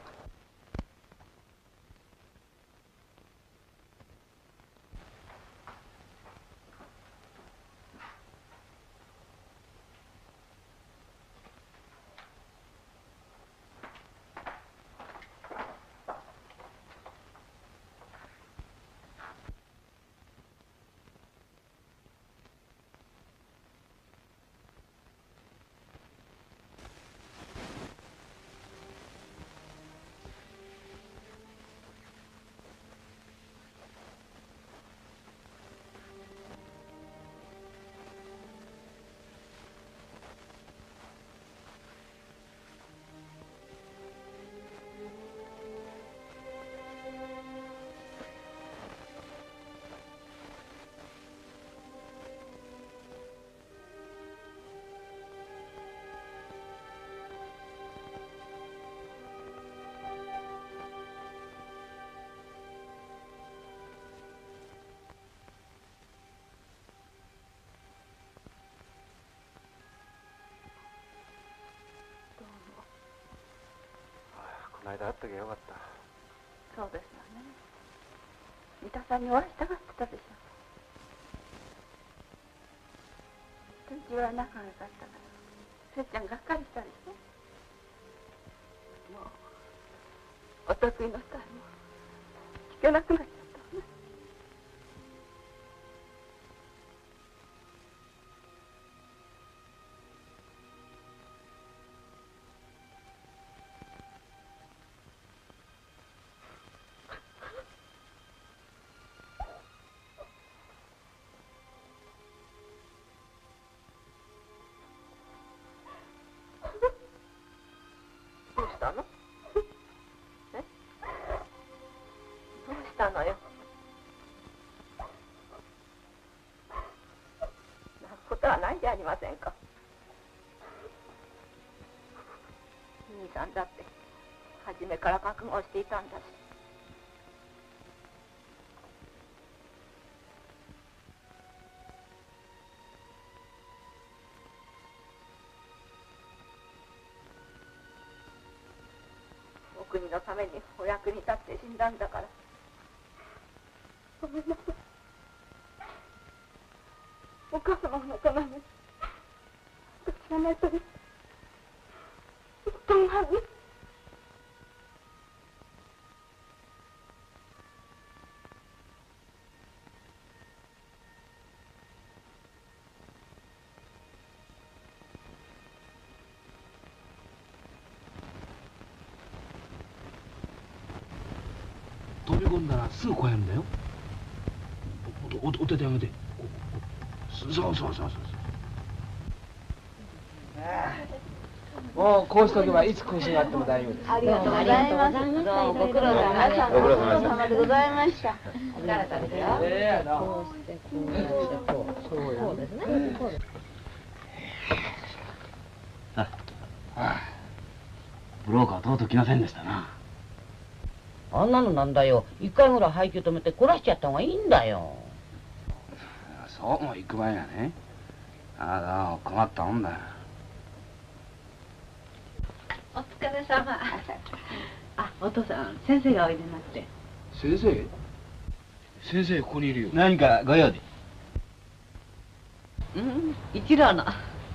この間会っときゃよかった。 そうですよね。三田さんにお会いしたがってたでしょ。人一は仲が良かったからせっちゃんがっかりしたでしょ。もうお得意の歌も聞けなくなっちゃったわね。 どうしたの？え？どうしたのよ？泣くことはないじゃありませんか。兄さんだって初めから覚悟していたんだし。僕国のためにお役に立って死んだんだから。ごめんなさい。お母様のために私は泣いたりとんがんね。 飛び込んだらすぐこうやるんだよ。お手であげて。そうそうそうそう。もうこうしておけばいつ空襲があっても大丈夫です。 ありがとうございます。どうもご苦労様でした。ご苦労様でございました。こうしてこうやってこう。そうですね。こうです。 ブローカーとうとう来ませんでしたな。あんなのなんだよ。一回ぐらい配給止めて凝らしちゃった方がいいんだよ。 そうも行く前がね。ああ、困ったもんだ。 お疲れ様。あ、お父さん、先生がおいでになって。 先生？先生ここにいるよ。 何かご用で？ 一郎の。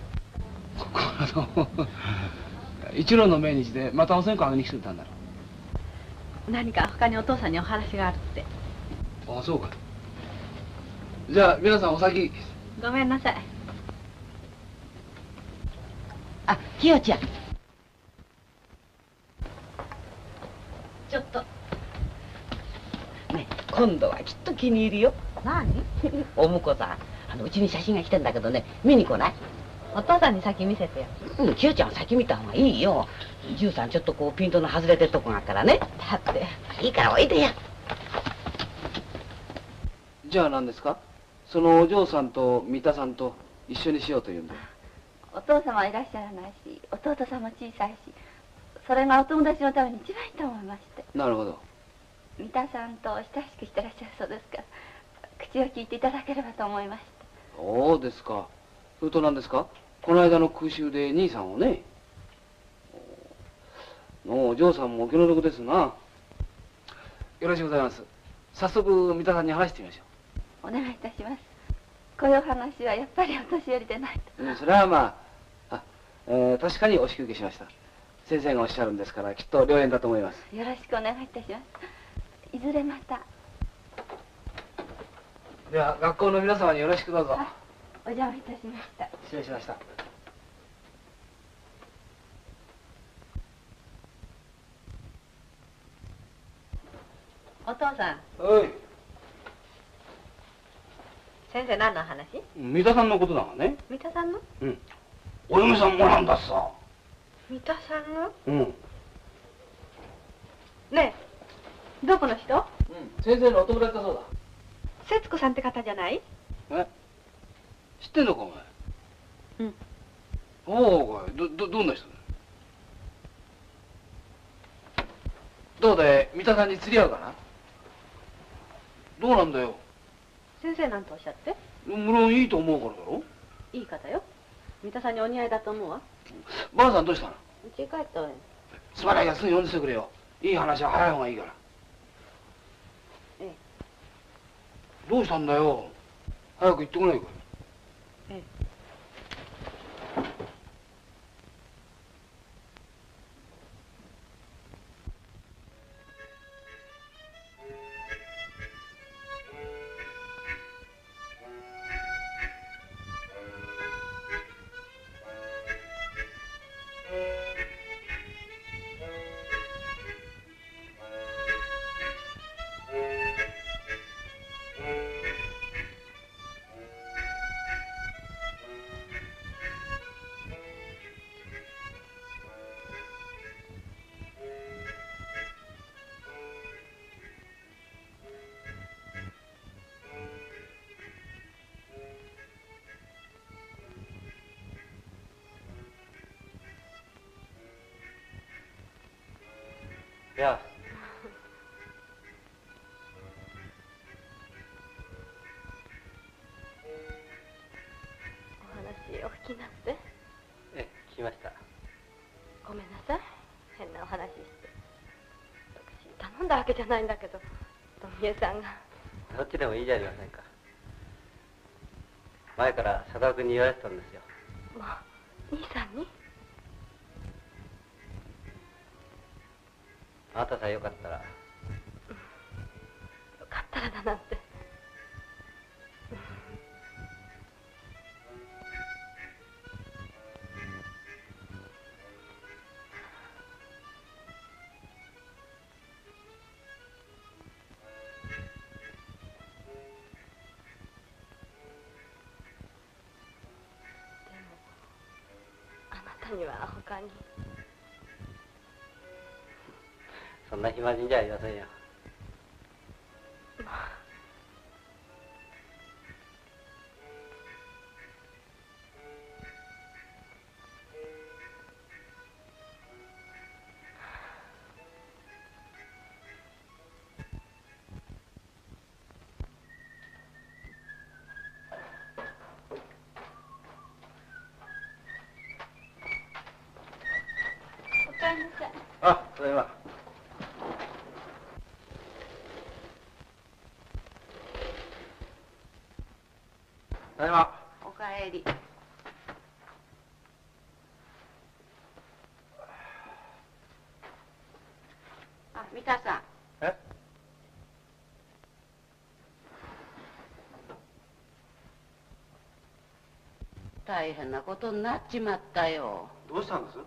一郎の命日でまたお線香あげに来てたんだろう。何か他にお父さんにお話があるって。 ああ、そうか。じゃあ皆さんお先。 ごめんなさい。 あ、きよちゃん。 ちょっと。 ね、今度はきっと気に入るよ。 何？ お婿さん、うちに写真が来てんだけどね、見に来ない？ お父さんに先見せてよ。 きよちゃんは先見た方がいいよ。13ちょっとこうピントの外れてるとこがあるからね。 だって。 いいからおいでや。 じゃあ何ですか？そのお嬢さんと三田さんと一緒にしようというんで。 お父様はいらっしゃらないし、弟さんも小さいし、それがお友達のために一番いいと思いまして。 なるほど。 三田さんと親しくしてらっしゃるそうですから、口を聞いていただければと思いまして。 そうですか。それと何ですか？この間の空襲で兄さんをね。お嬢さんもお気の毒ですな。よろしゅうございます。早速三田さんに話してみましょう。お願いいたします。こういう話はやっぱりお年寄りでないと。 それはまあ、確かにお引き受けしました。先生がおっしゃるんですからきっと良縁だと思います。 よろしくお願いいたします。いずれまた。 では学校の皆様によろしくどうぞ。 お邪魔いたしました。 失礼しました。 お父さん。 おい。 先生何の話？ 三田さんのことだがね。 三田さんの？ うん。お嫁さんもなんださ。 三田さんの？ うん。 ねえ、どこの人？ 先生のお友達だそうだ。 節子さんって方じゃない？ え？知ってんのかお前？ うん。 おお、どんな人だ？どうで三田さんに釣り合うかな？どうなんだよ。 先生なんとおっしゃって？ 無論いいと思うからだろ。 いい方よ。三田さんにお似合いだと思うわ。 ばあさんどうしたの？ 家帰ったわよ。 すまないがすぐ呼んできてくれよ。いい話は早い方がいいから。 ええ。 どうしたんだよ。早く言ってこないか。 ええ。 いや。 お話お聞きになって。 ええ、聞きました。 ごめんなさい。変なお話して。 飲んだわけじゃないんだけど、富江さんが。 どっちでもいいじゃありませんか。前から佐田君に言われてたんですよ。 まあ、兄さんに？ あなたさえよかったら。 よかったらだなんて。には他にそんな暇人じゃありませんよ。 まあ、 あ、ただいま。ただいま。 おかえり。あ、三田さん。 え？ 大変なことになっちまったよ。 どうしたんです？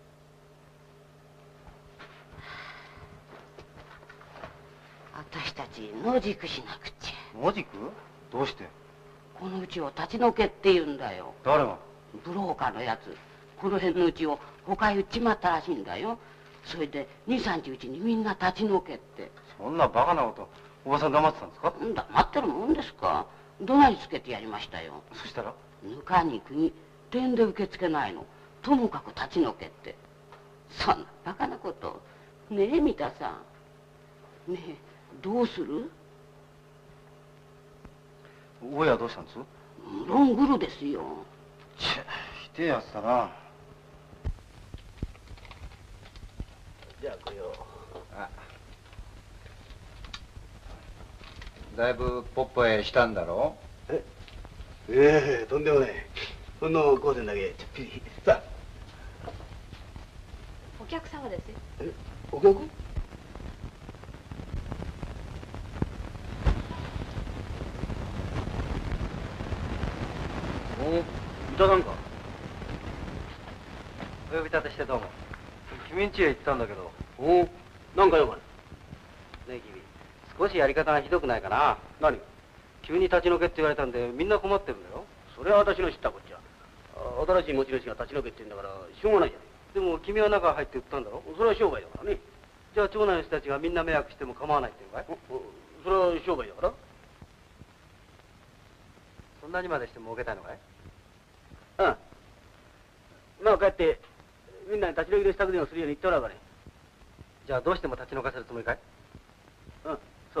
私たち野宿しなくちゃ。 野宿？どうして？ このうちを立ち退けって言うんだよ。 誰が？ ブローカーのやつ。この辺のうちを他へ売っちまったらしいんだよ。それで2、3日うちにみんな立ち退けって。 そんなバカなこと、おばさん黙ってたんですか？ 黙ってるもんですか。怒鳴りつけてやりましたよ。 そしたら？ ぬかに国、点で受け付けないの。ともかく立ち退けって。そんなバカなこと。ねえ、三田さん。ねえ、どうする？ 大家はどうしたんです？ ロングルですよ。 ひでえやつだな。 じゃあこれを。 あ、だいぶポッポへしたんだろう？ とんでもない。ほんの5銭だけちょっぴり。さあ。 お客様ですよ。 お客？ 三田さんか？お呼び立てしてどうも。君ん家へ行ったんだけど。 なんかよかね。 ねえ君、少しやり方がひどくないかな。 何が？ 急に立ち退けって言われたんでみんな困ってるんだよ。 それは私の知ったこっちゃ。新しい持ち主が立ち退けって言うんだからしょうがないじゃない。 でも君は中入って売ったんだろ。 それは商売だからね。 じゃあ町内の人たちがみんな迷惑しても構わないっていうかい？ それは商売だから。 そんなにまでして儲けたいのかい？ まあこうやってみんなに立ち退きの支度でもするように言っておらんかね。 じゃあどうしても立ち退かせるつもりかい？ そう。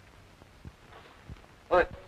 おい。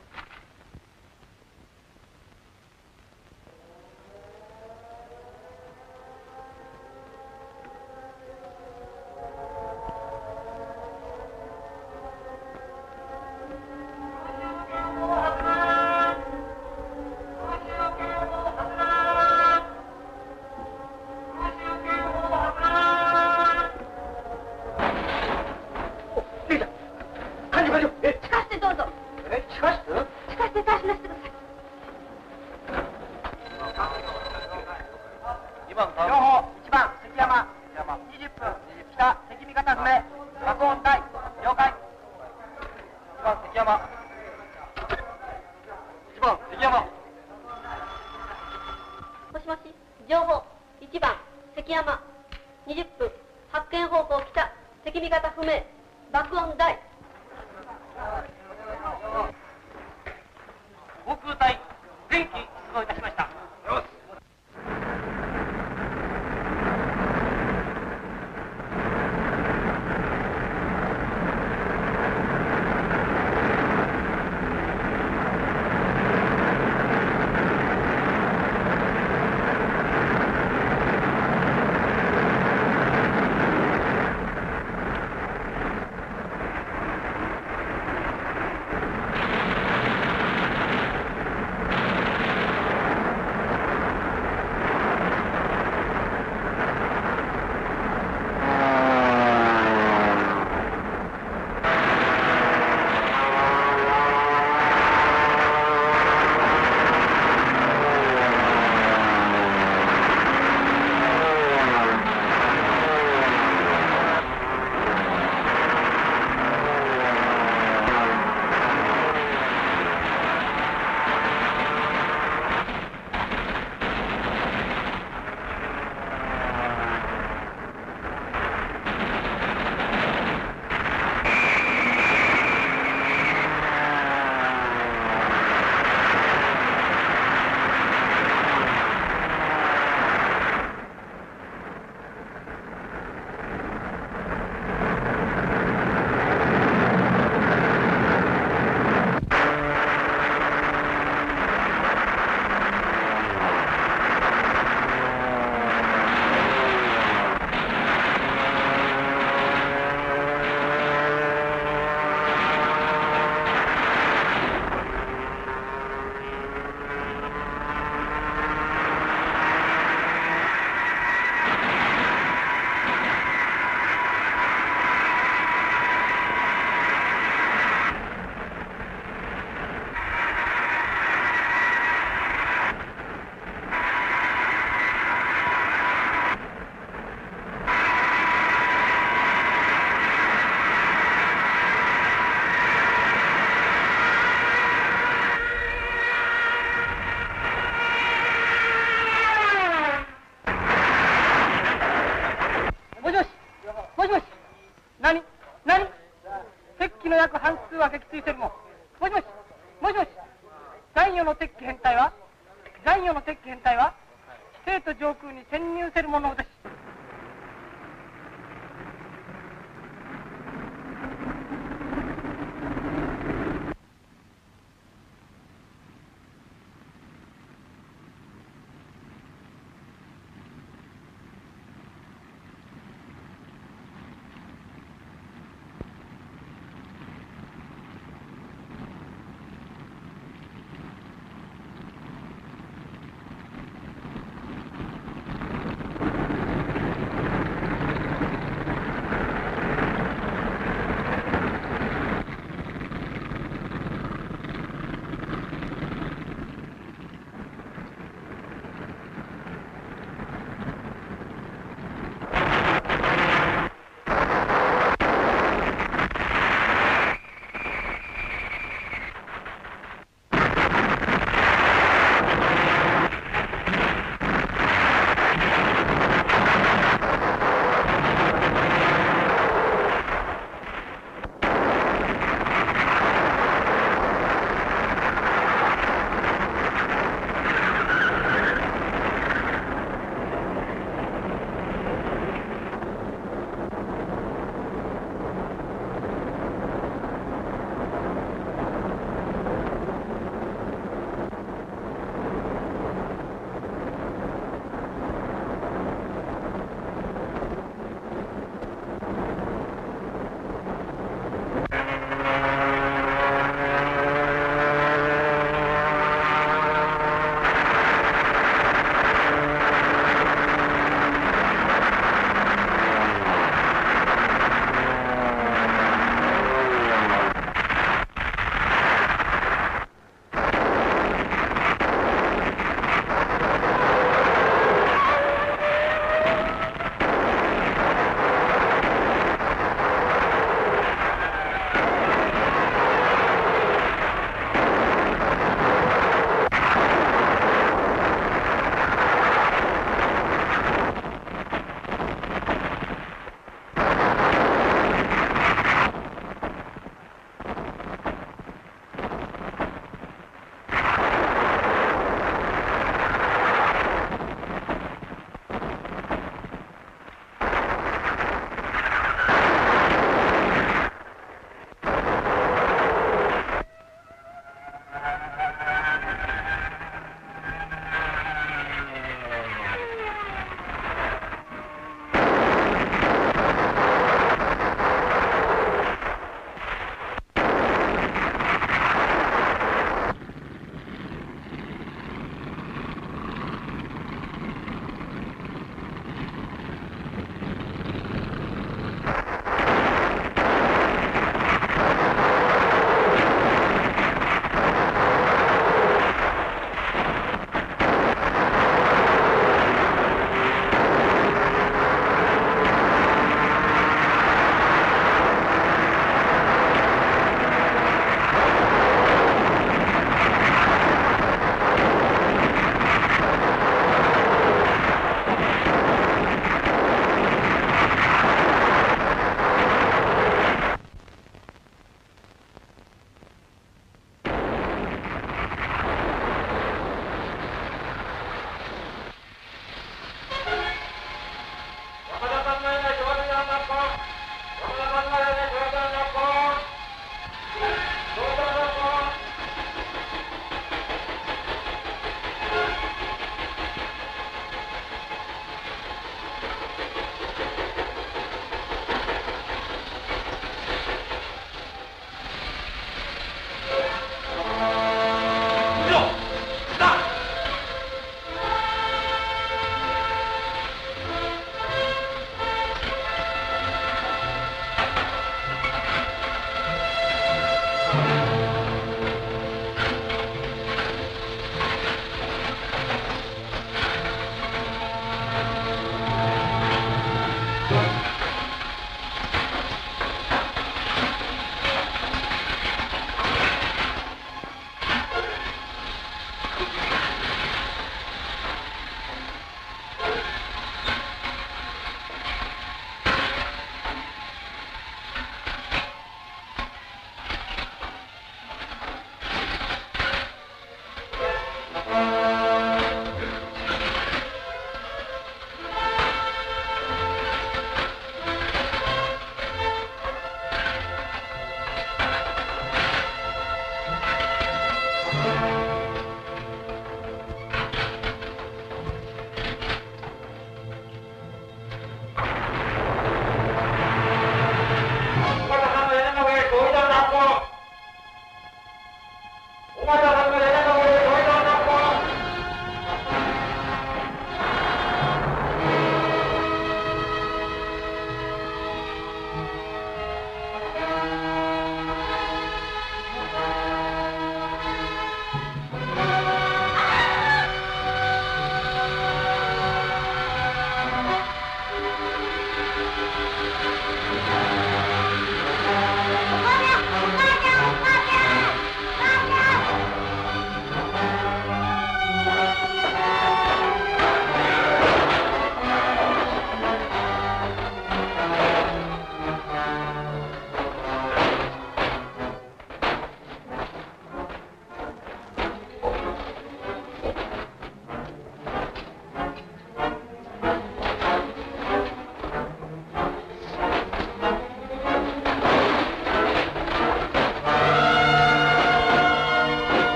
何？敵機の約半数は撃墜してるも。もしもし、もしもし、残余の敵機編隊は帝都上空に潜入せるものです。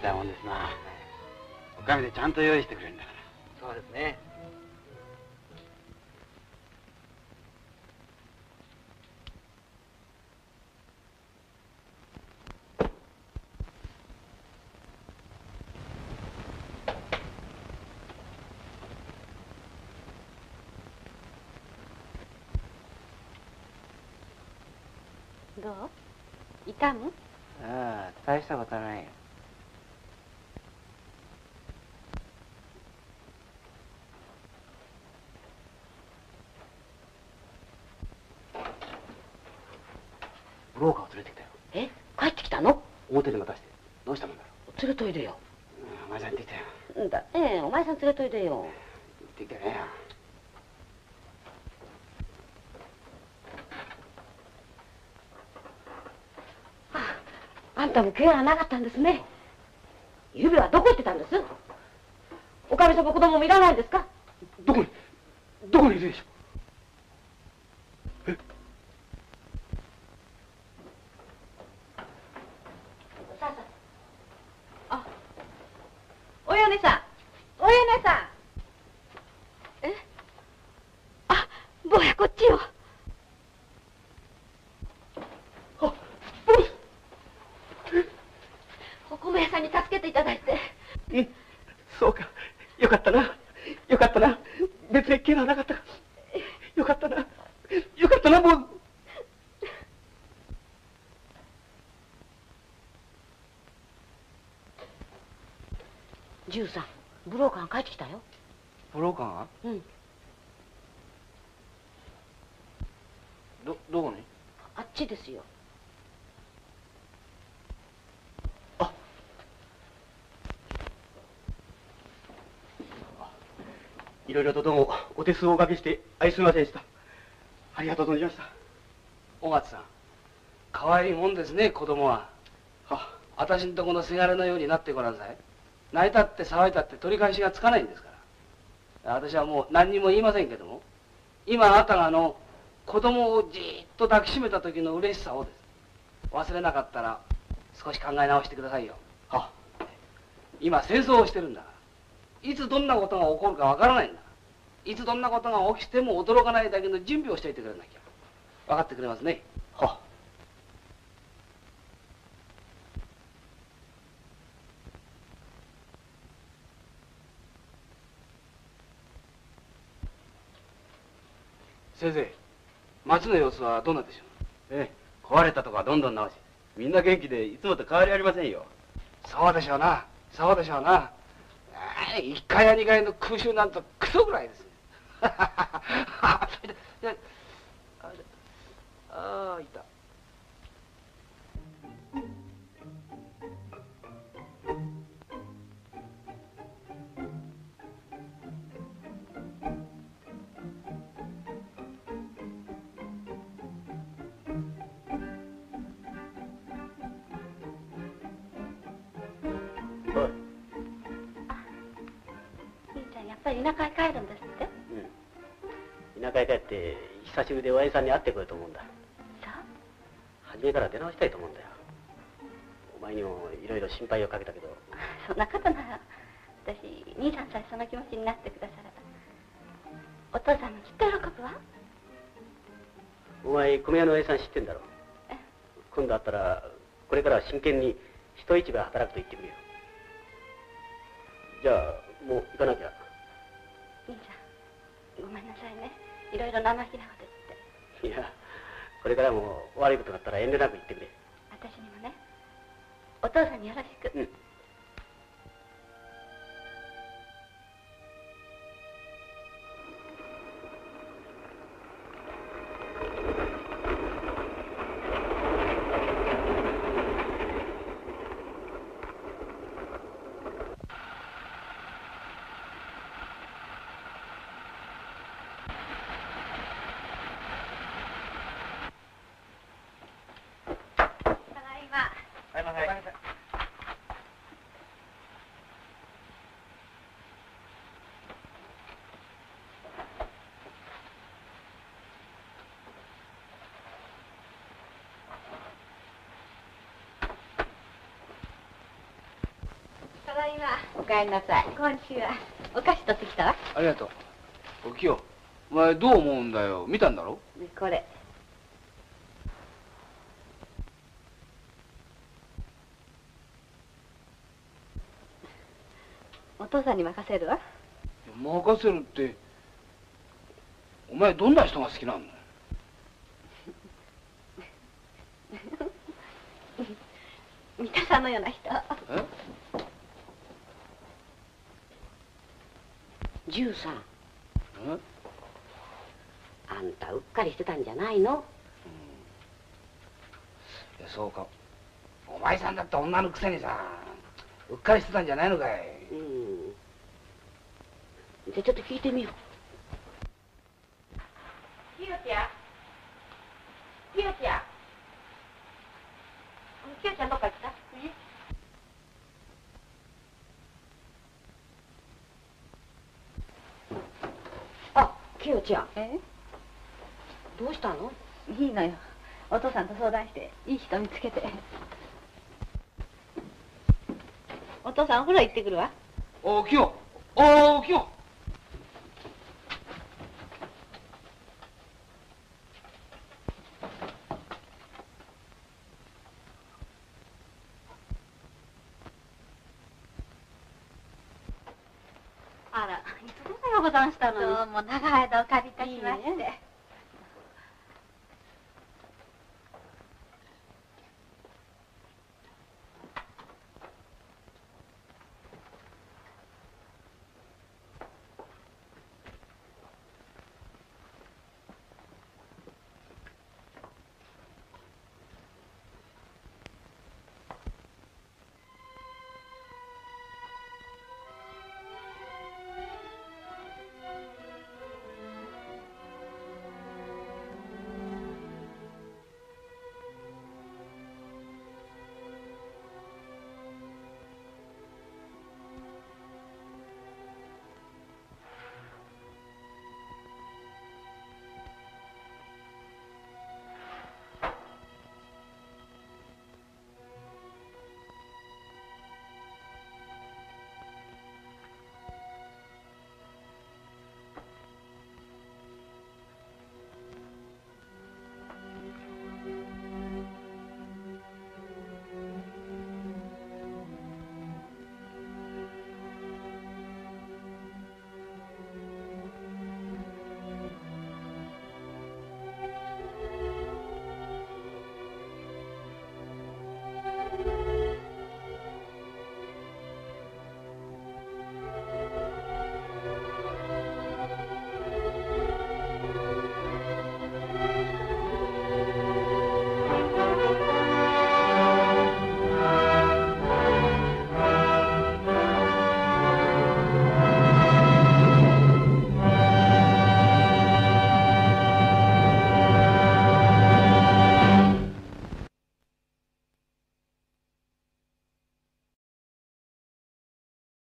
たいもんですな。おかみでちゃんと用意してくれるんだから。 そうですね。 どう？痛む？ ああ、大したことないよ。ブローカーを連れてきたよ。 え、帰ってきたの？ 表で待たして。どうしたもんだろう。連れといでよ。 お前さん行ってきたよ。 だねえ、お前さん連れといでよ。 行ってきたね。 あんたも怪我がなかったんですね。ゆうべはどこ行ってたんです？おかみさんも子供もいらないんですか？ どこにいるでしょ？え？ あ、お米さん、お米さん。え？あ、坊やこっちよ。お米屋さんに助けていただいて。 うん、そうか。よかったな。よかったな。別に怪我はなかったか。よかったな。よかったな、もう。 13、ブローカーが帰ってきたよ。 ブローカーが？ うん。 どこに？ あっちですよ。 いろいろとどうもお手数をおかけして愛すみませんでした。ありがとう存じました。 尾松さん、可愛いもんですね、子供は。私んとこのせがれのようになってごらんなさい。泣いたって騒いだって取り返しがつかないんですから。私はもう何にも言いませんけども、今あなたが子供をじーっと抱きしめた時の嬉しさをです。忘れなかったら少し考え直してくださいよ。今戦争をしてるんだから。いつどんなことが起こるかわからないんだ。いつどんなことが起きても驚かないだけの準備をしておいてくれなきゃ。分かってくれますね。先生、町の様子はどうなんでしょう？ ええ、壊れたとこはどんどん直し、みんな元気でいつもと変わりありませんよ。 そうでしょうな。そうでしょうな。1階や2階の空襲なんてクソぐらいです。ああ、いた。 やっぱり田舎へ帰るんですって？ うん。田舎へ帰って久しぶりで親父さんに会ってこようと思うんだ。 そう？ 初めから出直したいと思うんだよ。お前にもいろいろ心配をかけたけど。 そんなことなら私兄さんさえその気持ちになってくださればお父さんもきっと喜ぶわ。 お前米屋の親父さん知ってんだろ。今度会ったらこれからは真剣に人市場で働くと言ってくれよ。じゃあもう行かなきゃ。 兄さんごめんなさいね、いろいろ生意気なこと言って。 いや、これからも悪いことがあったら遠慮なく言ってくれ。 私にもね、お父さんによろしく。 うん。 ただいま。 おかえりなさい。 こんにちは。お菓子取ってきたわ。 ありがとう。おきよ、お前どう思うんだよ。見たんだろ？ これ。お父さんに任せるわ。 任せるって、お前どんな人が好きなの？ 三田さんのような人。 え 13。あんたうっかりしてたんじゃないの？ いやそうか。お前さんだって女のくせにさ、うっかりしてたんじゃないのかい。 じゃあちょっと聞いてみよう。 ひよちゃん。ひよちゃん。ひよちゃんどっか行った？ あ、きよちゃん。どうしたの？ いいのよ。お父さんと相談していい人見つけて。お父さんお風呂行ってくるわ。 おきよ、おきよ。 あら、いつごろござんしたのに。どうも長い間お借りいたしまして。